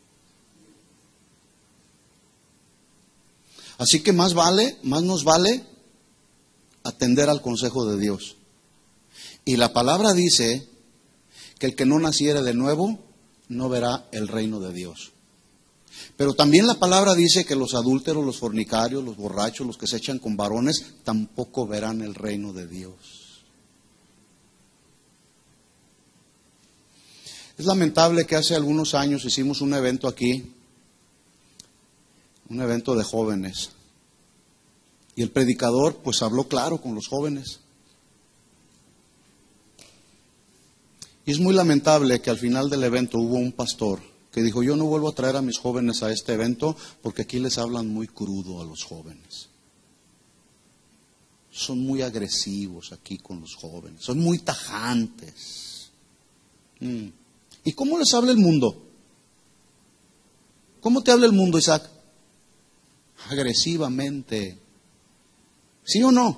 Así que más nos vale atender al consejo de Dios. Y la palabra dice que el que no naciere de nuevo no verá el reino de Dios. Pero también la palabra dice que los adúlteros, los fornicarios, los borrachos, los que se echan con varones, tampoco verán el reino de Dios. Es lamentable que hace algunos años hicimos un evento aquí, un evento de jóvenes. Y el predicador pues habló claro con los jóvenes. Y es muy lamentable que al final del evento hubo un pastor que dijo, yo no vuelvo a traer a mis jóvenes a este evento porque aquí les hablan muy crudo a los jóvenes. Son muy agresivos aquí con los jóvenes, son muy tajantes. ¿Y cómo les habla el mundo? ¿Cómo te habla el mundo, Isaac? Agresivamente. ¿Sí o no?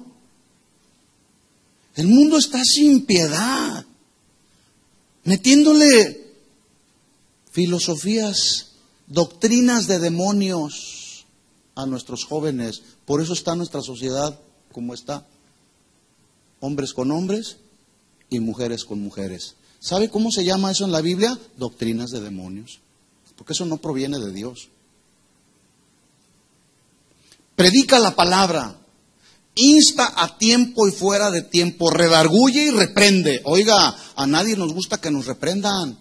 El mundo está sin piedad, metiéndole filosofías, doctrinas de demonios a nuestros jóvenes. Por eso está nuestra sociedad como está. Hombres con hombres y mujeres con mujeres. ¿Sabe cómo se llama eso en la Biblia? Doctrinas de demonios. Porque eso no proviene de Dios. Predica la palabra. Insta a tiempo y fuera de tiempo. Redarguye y reprende. Oiga, a nadie nos gusta que nos reprendan.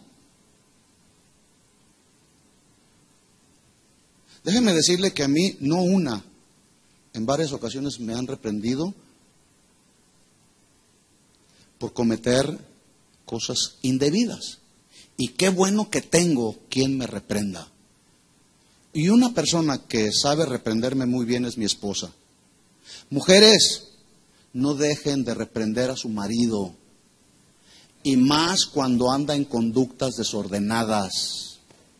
Déjeme decirle que a mí, no una, en varias ocasiones me han reprendido por cometer cosas indebidas. Y qué bueno que tengo quien me reprenda. Y una persona que sabe reprenderme muy bien es mi esposa. Mujeres, no dejen de reprender a su marido. Y más cuando anda en conductas desordenadas.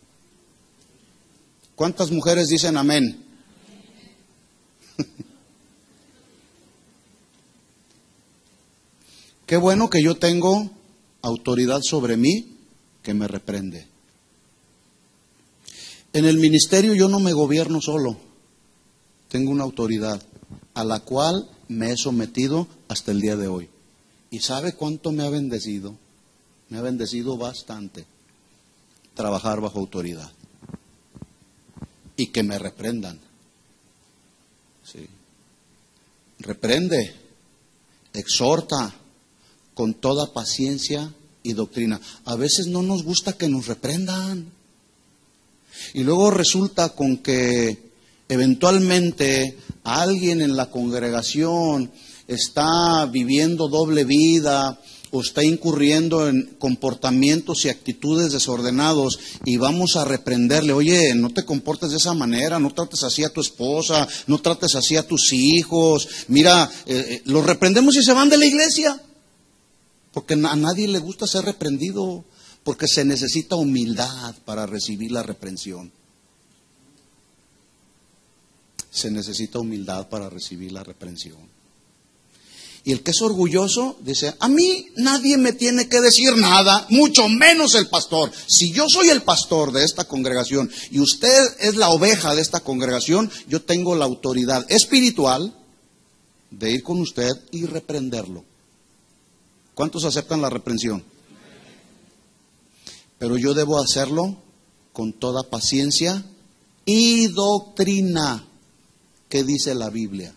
¿Cuántas mujeres dicen amén? Qué bueno que yo tengo autoridad sobre mí que me reprende. En el ministerio yo no me gobierno solo. Tengo una autoridad a la cual me he sometido hasta el día de hoy. ¿Y sabe cuánto me ha bendecido? Me ha bendecido bastante trabajar bajo autoridad. Y que me reprendan. Sí. Reprende, exhorta con toda paciencia y doctrina. A veces no nos gusta que nos reprendan. Y luego resulta con que eventualmente alguien en la congregación está viviendo doble vida o está incurriendo en comportamientos y actitudes desordenados y vamos a reprenderle. Oye, no te comportes de esa manera, no trates así a tu esposa, no trates así a tus hijos. Mira, los reprendemos y se van de la iglesia. Porque a nadie le gusta ser reprendido, porque se necesita humildad para recibir la reprensión. Se necesita humildad para recibir la reprensión. Y el que es orgulloso dice, a mí nadie me tiene que decir nada, mucho menos el pastor. Si yo soy el pastor de esta congregación y usted es la oveja de esta congregación, yo tengo la autoridad espiritual de ir con usted y reprenderlo. ¿Cuántos aceptan la reprensión? Pero yo debo hacerlo con toda paciencia y doctrina. ¿Qué dice la Biblia?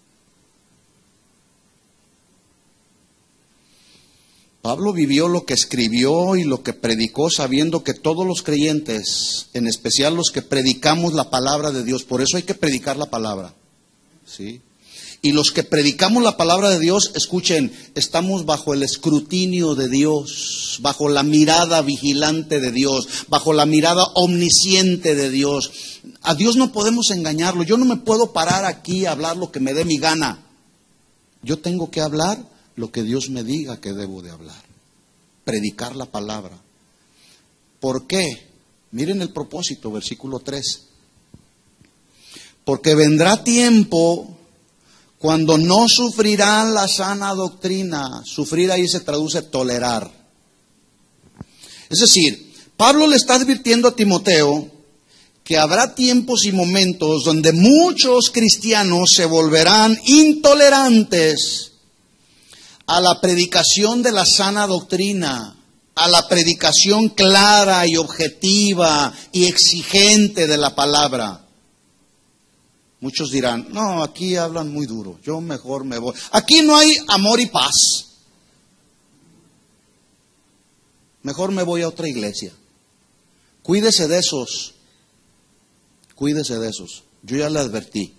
Pablo vivió lo que escribió y lo que predicó sabiendo que todos los creyentes, en especial los que predicamos la palabra de Dios, por eso hay que predicar la palabra, ¿sí? Y los que predicamos la palabra de Dios, escuchen, estamos bajo el escrutinio de Dios, bajo la mirada vigilante de Dios, bajo la mirada omnisciente de Dios. A Dios no podemos engañarlo. Yo no me puedo parar aquí a hablar lo que me dé mi gana. Yo tengo que hablar lo que Dios me diga que debo de hablar. Predicar la palabra. ¿Por qué? Miren el propósito, versículo 3. Porque vendrá tiempo cuando no sufrirán la sana doctrina. Sufrir ahí se traduce tolerar. Es decir, Pablo le está advirtiendo a Timoteo que habrá tiempos y momentos donde muchos cristianos se volverán intolerantes a la predicación de la sana doctrina, a la predicación clara y objetiva y exigente de la palabra. Muchos dirán, no, aquí hablan muy duro, yo mejor me voy. Aquí no hay amor y paz. Mejor me voy a otra iglesia. Cuídese de esos. Cuídese de esos. Yo ya le advertí.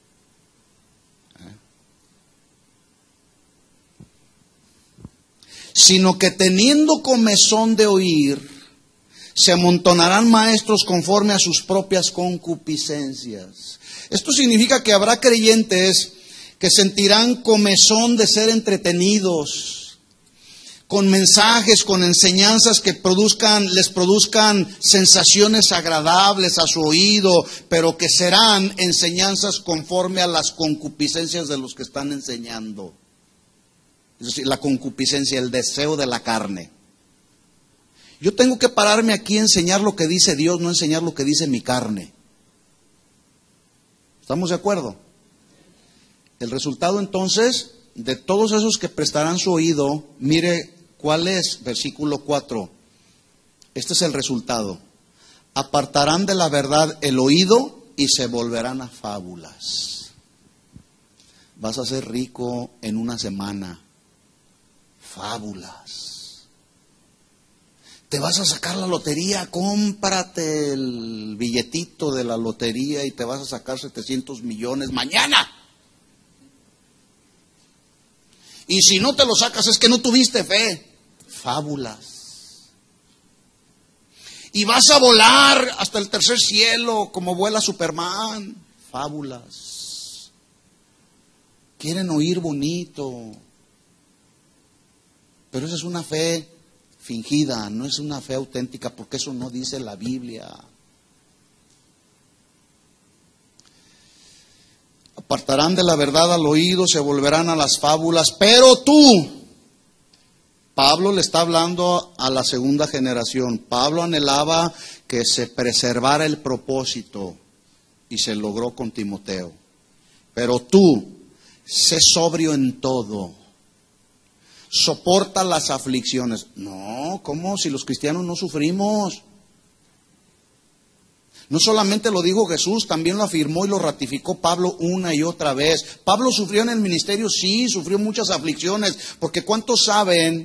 Sino que teniendo comezón de oír, se amontonarán maestros conforme a sus propias concupiscencias. Esto significa que habrá creyentes que sentirán comezón de ser entretenidos, con mensajes, con enseñanzas que les produzcan sensaciones agradables a su oído, pero que serán enseñanzas conforme a las concupiscencias de los que están enseñando. Es decir, la concupiscencia, el deseo de la carne. Yo tengo que pararme aquí a enseñar lo que dice Dios, no enseñar lo que dice mi carne. ¿Estamos de acuerdo? El resultado entonces de todos esos que prestarán su oído, mire cuál es, versículo 4. Este es el resultado. Apartarán de la verdad el oído y se volverán a fábulas. Vas a ser rico en una semana. Fábulas. Te vas a sacar la lotería, cómprate el billetito de la lotería y te vas a sacar 700 millones mañana. Y si no te lo sacas es que no tuviste fe. Fábulas. Y vas a volar hasta el tercer cielo como vuela Superman. Fábulas. Quieren oír bonito. Pero esa es una fe fingida, no es una fe auténtica, porque eso no dice la Biblia. Apartarán de la verdad al oído, se volverán a las fábulas, pero tú, Pablo le está hablando a la segunda generación. Pablo anhelaba que se preservara el propósito y se logró con Timoteo. Pero tú, sé sobrio en todo. Soporta las aflicciones. No, ¿cómo? Si los cristianos no sufrimos. No solamente lo dijo Jesús, también lo afirmó y lo ratificó Pablo una y otra vez. Pablo sufrió en el ministerio, sí, sufrió muchas aflicciones, porque ¿cuántos saben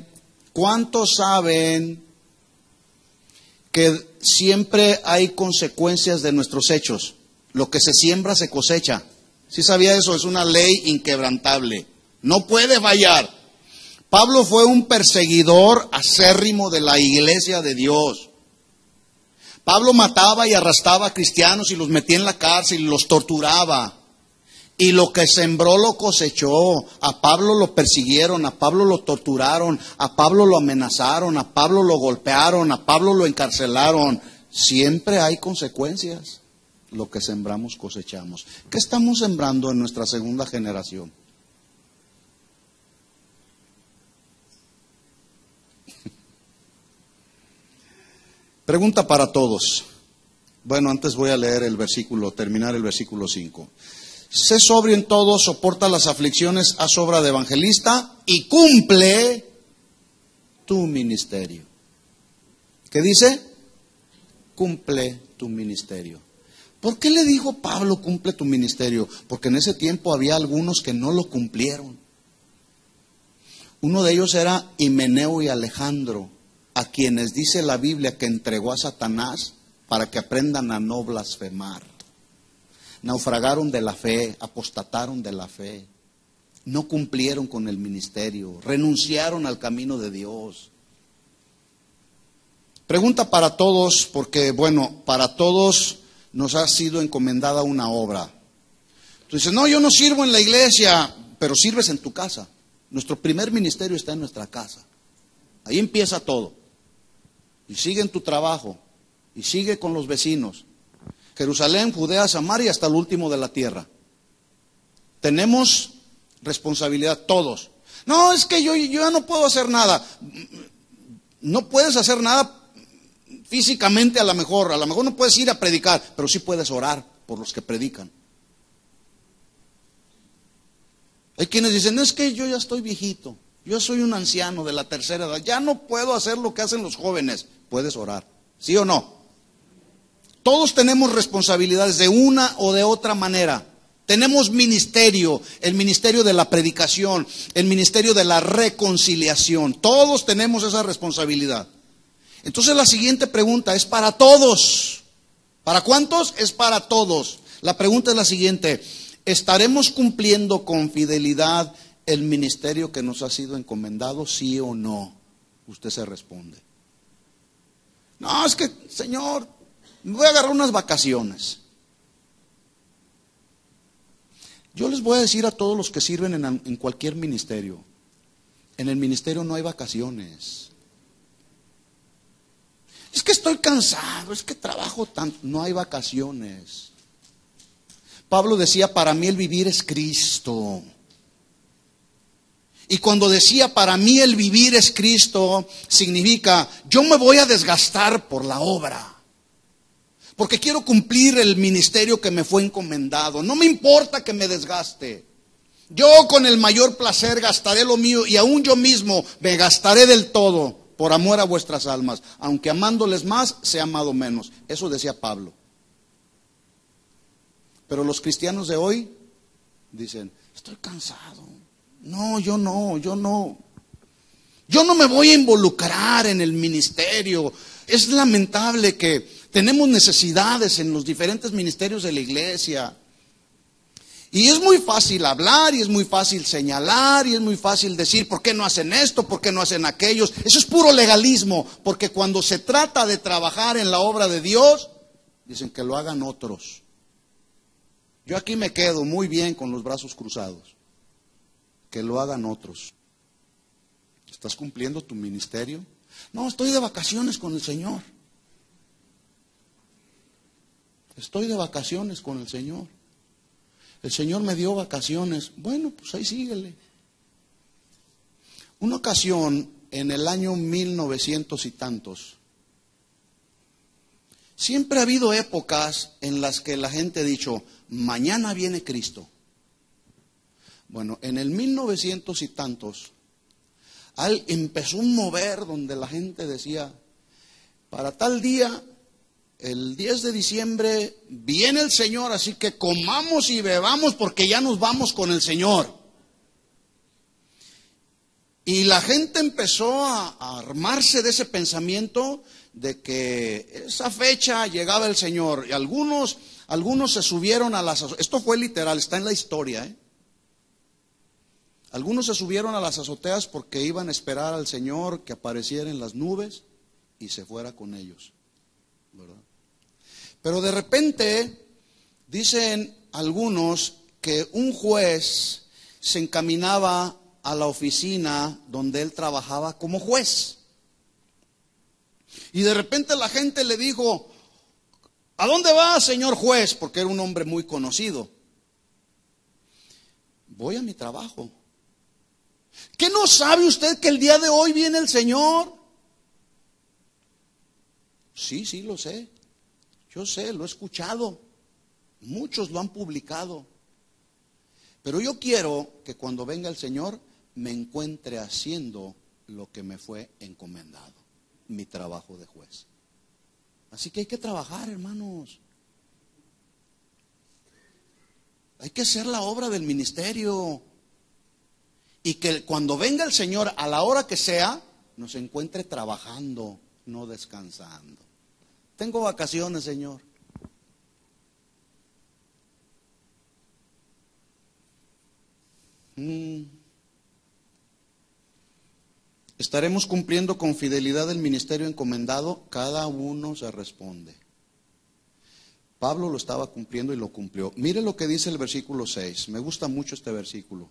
que siempre hay consecuencias de nuestros hechos? Lo que se siembra se cosecha. ¿Sí sabía eso? Es una ley inquebrantable. No puede fallar. Pablo fue un perseguidor acérrimo de la iglesia de Dios. Pablo mataba y arrastraba a cristianos y los metía en la cárcel y los torturaba. Y lo que sembró lo cosechó. A Pablo lo persiguieron, a Pablo lo torturaron, a Pablo lo amenazaron, a Pablo lo golpearon, a Pablo lo encarcelaron. Siempre hay consecuencias. Lo que sembramos cosechamos. ¿Qué estamos sembrando en nuestra segunda generación? Pregunta para todos. Bueno, antes voy a leer el versículo, terminar el versículo 5. Sé sobrio en todo, soporta las aflicciones, haz obra de evangelista y cumple tu ministerio. ¿Qué dice? Cumple tu ministerio. ¿Por qué le dijo Pablo cumple tu ministerio? Porque en ese tiempo había algunos que no lo cumplieron. Uno de ellos era Himeneo y Alejandro, a quienes dice la Biblia que entregó a Satanás para que aprendan a no blasfemar. Naufragaron de la fe, apostataron de la fe, no cumplieron con el ministerio, renunciaron al camino de Dios. Pregunta para todos, porque bueno, para todos nos ha sido encomendada una obra. Tú dices, no, yo no sirvo en la iglesia, pero sirves en tu casa. Nuestro primer ministerio está en nuestra casa. Ahí empieza todo. Y sigue en tu trabajo, y sigue con los vecinos. Jerusalén, Judea, Samaria, hasta el último de la tierra. Tenemos responsabilidad todos. No, es que yo ya no puedo hacer nada. No puedes hacer nada físicamente a lo mejor no puedes ir a predicar, pero sí puedes orar por los que predican. Hay quienes dicen, no, es que yo ya estoy viejito. Yo soy un anciano de la tercera edad, ya no puedo hacer lo que hacen los jóvenes. Puedes orar, ¿sí o no? Todos tenemos responsabilidades de una o de otra manera. Tenemos ministerio, el ministerio de la predicación, el ministerio de la reconciliación. Todos tenemos esa responsabilidad. Entonces la siguiente pregunta es para todos. ¿Para cuántos? Es para todos. La pregunta es la siguiente: ¿estaremos cumpliendo con fidelidad el ministerio que nos ha sido encomendado, sí o no? Usted se responde. No, es que, Señor, me voy a agarrar unas vacaciones. Yo les voy a decir a todos los que sirven en cualquier ministerio, en el ministerio no hay vacaciones. Es que estoy cansado, es que trabajo tanto, no hay vacaciones. Pablo decía, para mí el vivir es Cristo. Y cuando decía para mí el vivir es Cristo, significa yo me voy a desgastar por la obra. Porque quiero cumplir el ministerio que me fue encomendado. No me importa que me desgaste. Yo con el mayor placer gastaré lo mío y aún yo mismo me gastaré del todo por amor a vuestras almas. Aunque amándoles más, sea amado menos. Eso decía Pablo. Pero los cristianos de hoy dicen, estoy cansado. No, yo no. Yo no me voy a involucrar en el ministerio. Es lamentable que tenemos necesidades en los diferentes ministerios de la iglesia. Y es muy fácil hablar, y es muy fácil señalar, y es muy fácil decir, ¿por qué no hacen esto? ¿Por qué no hacen aquellos? Eso es puro legalismo, porque cuando se trata de trabajar en la obra de Dios, dicen que lo hagan otros. Yo aquí me quedo muy bien con los brazos cruzados. Que lo hagan otros. ¿Estás cumpliendo tu ministerio? No, estoy de vacaciones con el Señor. Estoy de vacaciones con el Señor. El Señor me dio vacaciones. Bueno, pues ahí síguele. Una ocasión, en el año 1900 y tantos, siempre ha habido épocas en las que la gente ha dicho, mañana viene Cristo. Bueno, en el 1900 y tantos, empezó un mover donde la gente decía, para tal día, el 10 de diciembre, viene el Señor, así que comamos y bebamos porque ya nos vamos con el Señor. Y la gente empezó a armarse de ese pensamiento de que esa fecha llegaba el Señor. Y algunos se subieron a las... Esto fue literal, está en la historia, Algunos se subieron a las azoteas porque iban a esperar al Señor que apareciera en las nubes y se fuera con ellos, ¿verdad? Pero de repente dicen algunos que un juez se encaminaba a la oficina donde él trabajaba como juez. Y de repente la gente le dijo, ¿a dónde va, señor juez? Porque era un hombre muy conocido. Voy a mi trabajo. ¿Qué no sabe usted que el día de hoy viene el Señor? Sí, lo sé. Yo sé, lo he escuchado. Muchos lo han publicado. Pero yo quiero que cuando venga el Señor me encuentre haciendo lo que me fue encomendado, mi trabajo de juez. Así que hay que trabajar, hermanos. Hay que hacer la obra del ministerio. Y que cuando venga el Señor, a la hora que sea, nos encuentre trabajando, no descansando. Tengo vacaciones, Señor. ¿Estaremos cumpliendo con fidelidad el ministerio encomendado? Cada uno se responde. Pablo lo estaba cumpliendo y lo cumplió. Mire lo que dice el versículo 6. Me gusta mucho este versículo.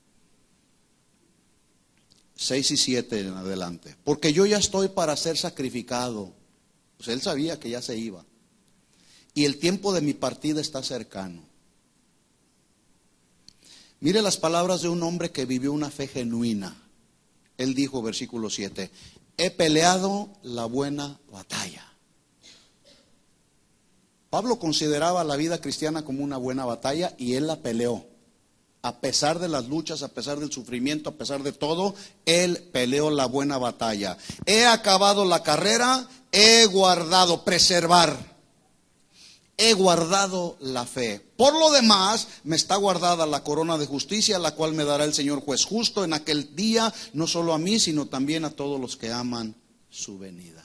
6 y 7 en adelante. Porque yo ya estoy para ser sacrificado. Pues él sabía que ya se iba. Y el tiempo de mi partida está cercano. Mire las palabras de un hombre que vivió una fe genuina. Él dijo, versículo 7, he peleado la buena batalla. Pablo consideraba la vida cristiana como una buena batalla y él la peleó. A pesar de las luchas, a pesar del sufrimiento, a pesar de todo, él peleó la buena batalla. He acabado la carrera, he guardado, preservar. He guardado la fe. Por lo demás, me está guardada la corona de justicia, la cual me dará el Señor juez justo en aquel día, no solo a mí, sino también a todos los que aman su venida.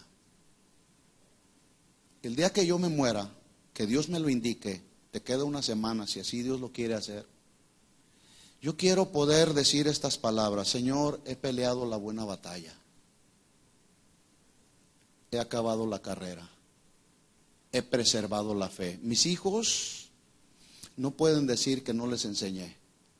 El día que yo me muera, que Dios me lo indique, te queda una semana, si así Dios lo quiere hacer. Yo quiero poder decir estas palabras: Señor, he peleado la buena batalla. He acabado la carrera. He preservado la fe. Mis hijos no pueden decir que no les enseñé.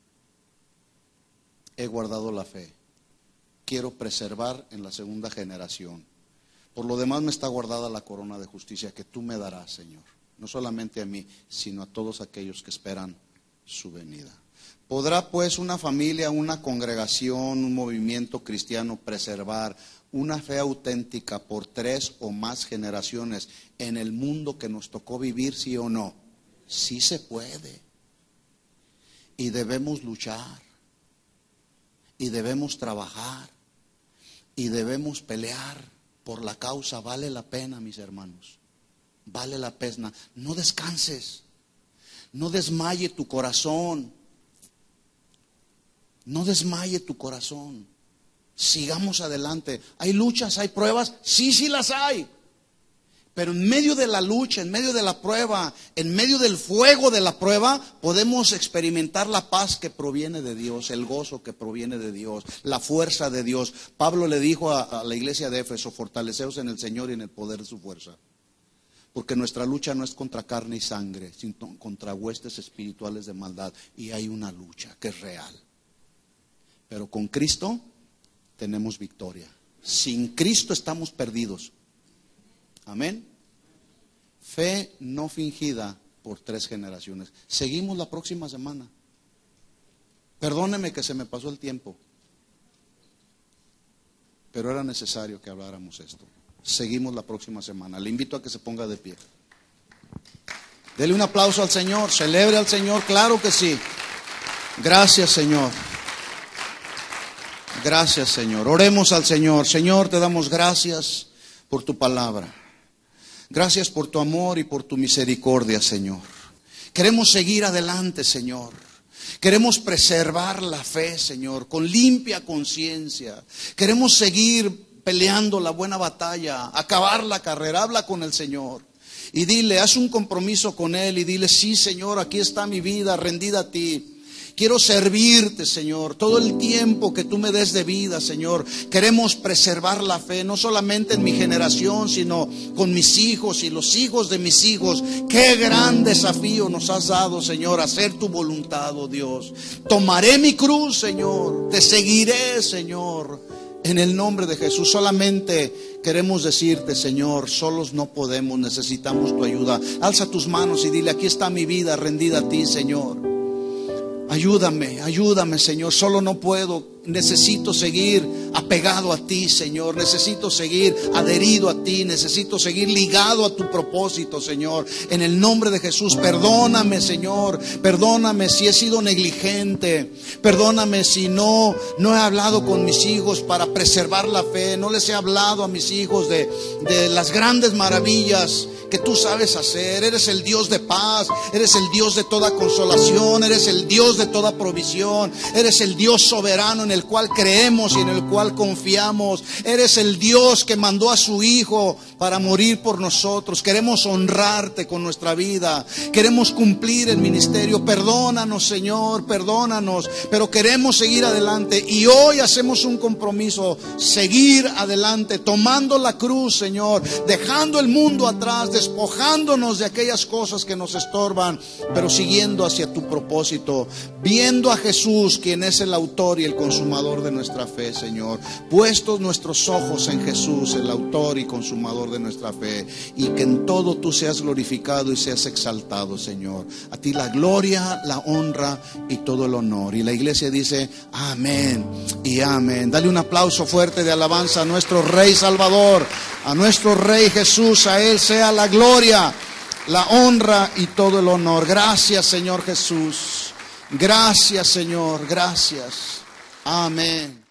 He guardado la fe. Quiero preservar en la segunda generación. Por lo demás me está guardada la corona de justicia que tú me darás, Señor. No solamente a mí, sino a todos aquellos que esperan su venida. ¿Podrá pues una familia, una congregación, un movimiento cristiano preservar una fe auténtica por 3 o más generaciones en el mundo que nos tocó vivir, sí o no? Sí se puede. Y debemos luchar. Y debemos trabajar. Y debemos pelear por la causa. Vale la pena, mis hermanos. Vale la pena. No descanses. No desmaye tu corazón. No desmaye tu corazón. Sigamos adelante. ¿Hay luchas? ¿Hay pruebas? Sí las hay. Pero en medio de la lucha, en medio de la prueba, en medio del fuego de la prueba, podemos experimentar la paz que proviene de Dios, el gozo que proviene de Dios, la fuerza de Dios. Pablo le dijo a la iglesia de Éfeso: fortaleceos en el Señor y en el poder de su fuerza. Porque nuestra lucha no es contra carne y sangre, sino contra huestes espirituales de maldad. Y hay una lucha que es real. Pero con Cristo tenemos victoria. Sin Cristo estamos perdidos. Amén. Fe no fingida por 3 generaciones. Seguimos la próxima semana. Perdóneme que se me pasó el tiempo, pero era necesario que habláramos esto. Seguimos la próxima semana. Le invito a que se ponga de pie. Dele un aplauso al Señor. Celebre al Señor. Claro que sí. Gracias, Señor. Gracias, Señor. Oremos al Señor. Señor, te damos gracias por tu palabra. Gracias por tu amor y por tu misericordia, Señor. Queremos seguir adelante, Señor. Queremos preservar la fe, Señor, con limpia conciencia. Queremos seguir peleando la buena batalla, acabar la carrera. Habla con el Señor y dile, haz un compromiso con Él y dile: sí, Señor, aquí está mi vida rendida a ti. Quiero servirte, Señor, todo el tiempo que tú me des de vida, Señor. Queremos preservar la fe, no solamente en mi generación, sino con mis hijos y los hijos de mis hijos. Qué gran desafío nos has dado, Señor, hacer tu voluntad, oh Dios. Tomaré mi cruz, Señor, te seguiré, Señor, en el nombre de Jesús. Solamente queremos decirte, Señor, solos no podemos, necesitamos tu ayuda. Alza tus manos y dile: aquí está mi vida rendida a ti, Señor. Ayúdame, Señor, solo no puedo. Necesito seguir apegado a ti, Señor. Necesito seguir adherido a ti. Necesito seguir ligado a tu propósito, Señor. En el nombre de Jesús, perdóname, Señor. Perdóname si he sido negligente. Perdóname si no he hablado con mis hijos para preservar la fe. No les he hablado a mis hijos de las grandes maravillas que tú sabes hacer. Eres el Dios de paz. Eres el Dios de toda consolación. Eres el Dios de toda provisión. Eres el Dios soberano en el cual creemos y en el cual confiamos. Eres el Dios que mandó a su Hijo para morir por nosotros. Queremos honrarte con nuestra vida. Queremos cumplir el ministerio. Perdónanos, Señor, perdónanos. Pero queremos seguir adelante. Y hoy hacemos un compromiso: seguir adelante, tomando la cruz, Señor, dejando el mundo atrás, despojándonos de aquellas cosas que nos estorban, pero siguiendo hacia tu propósito, viendo a Jesús, quien es el autor y el consumador de nuestra fe, Señor. Puestos nuestros ojos en Jesús, el autor y consumador de nuestra fe, y que en todo tú seas glorificado y seas exaltado, Señor. A ti la gloria, la honra y todo el honor. Y la iglesia dice amén y amén. Dale un aplauso fuerte de alabanza a nuestro Rey Salvador, a nuestro Rey Jesús. A Él sea la gloria, la honra y todo el honor. Gracias, Señor Jesús. Gracias, Señor. Gracias. Amén.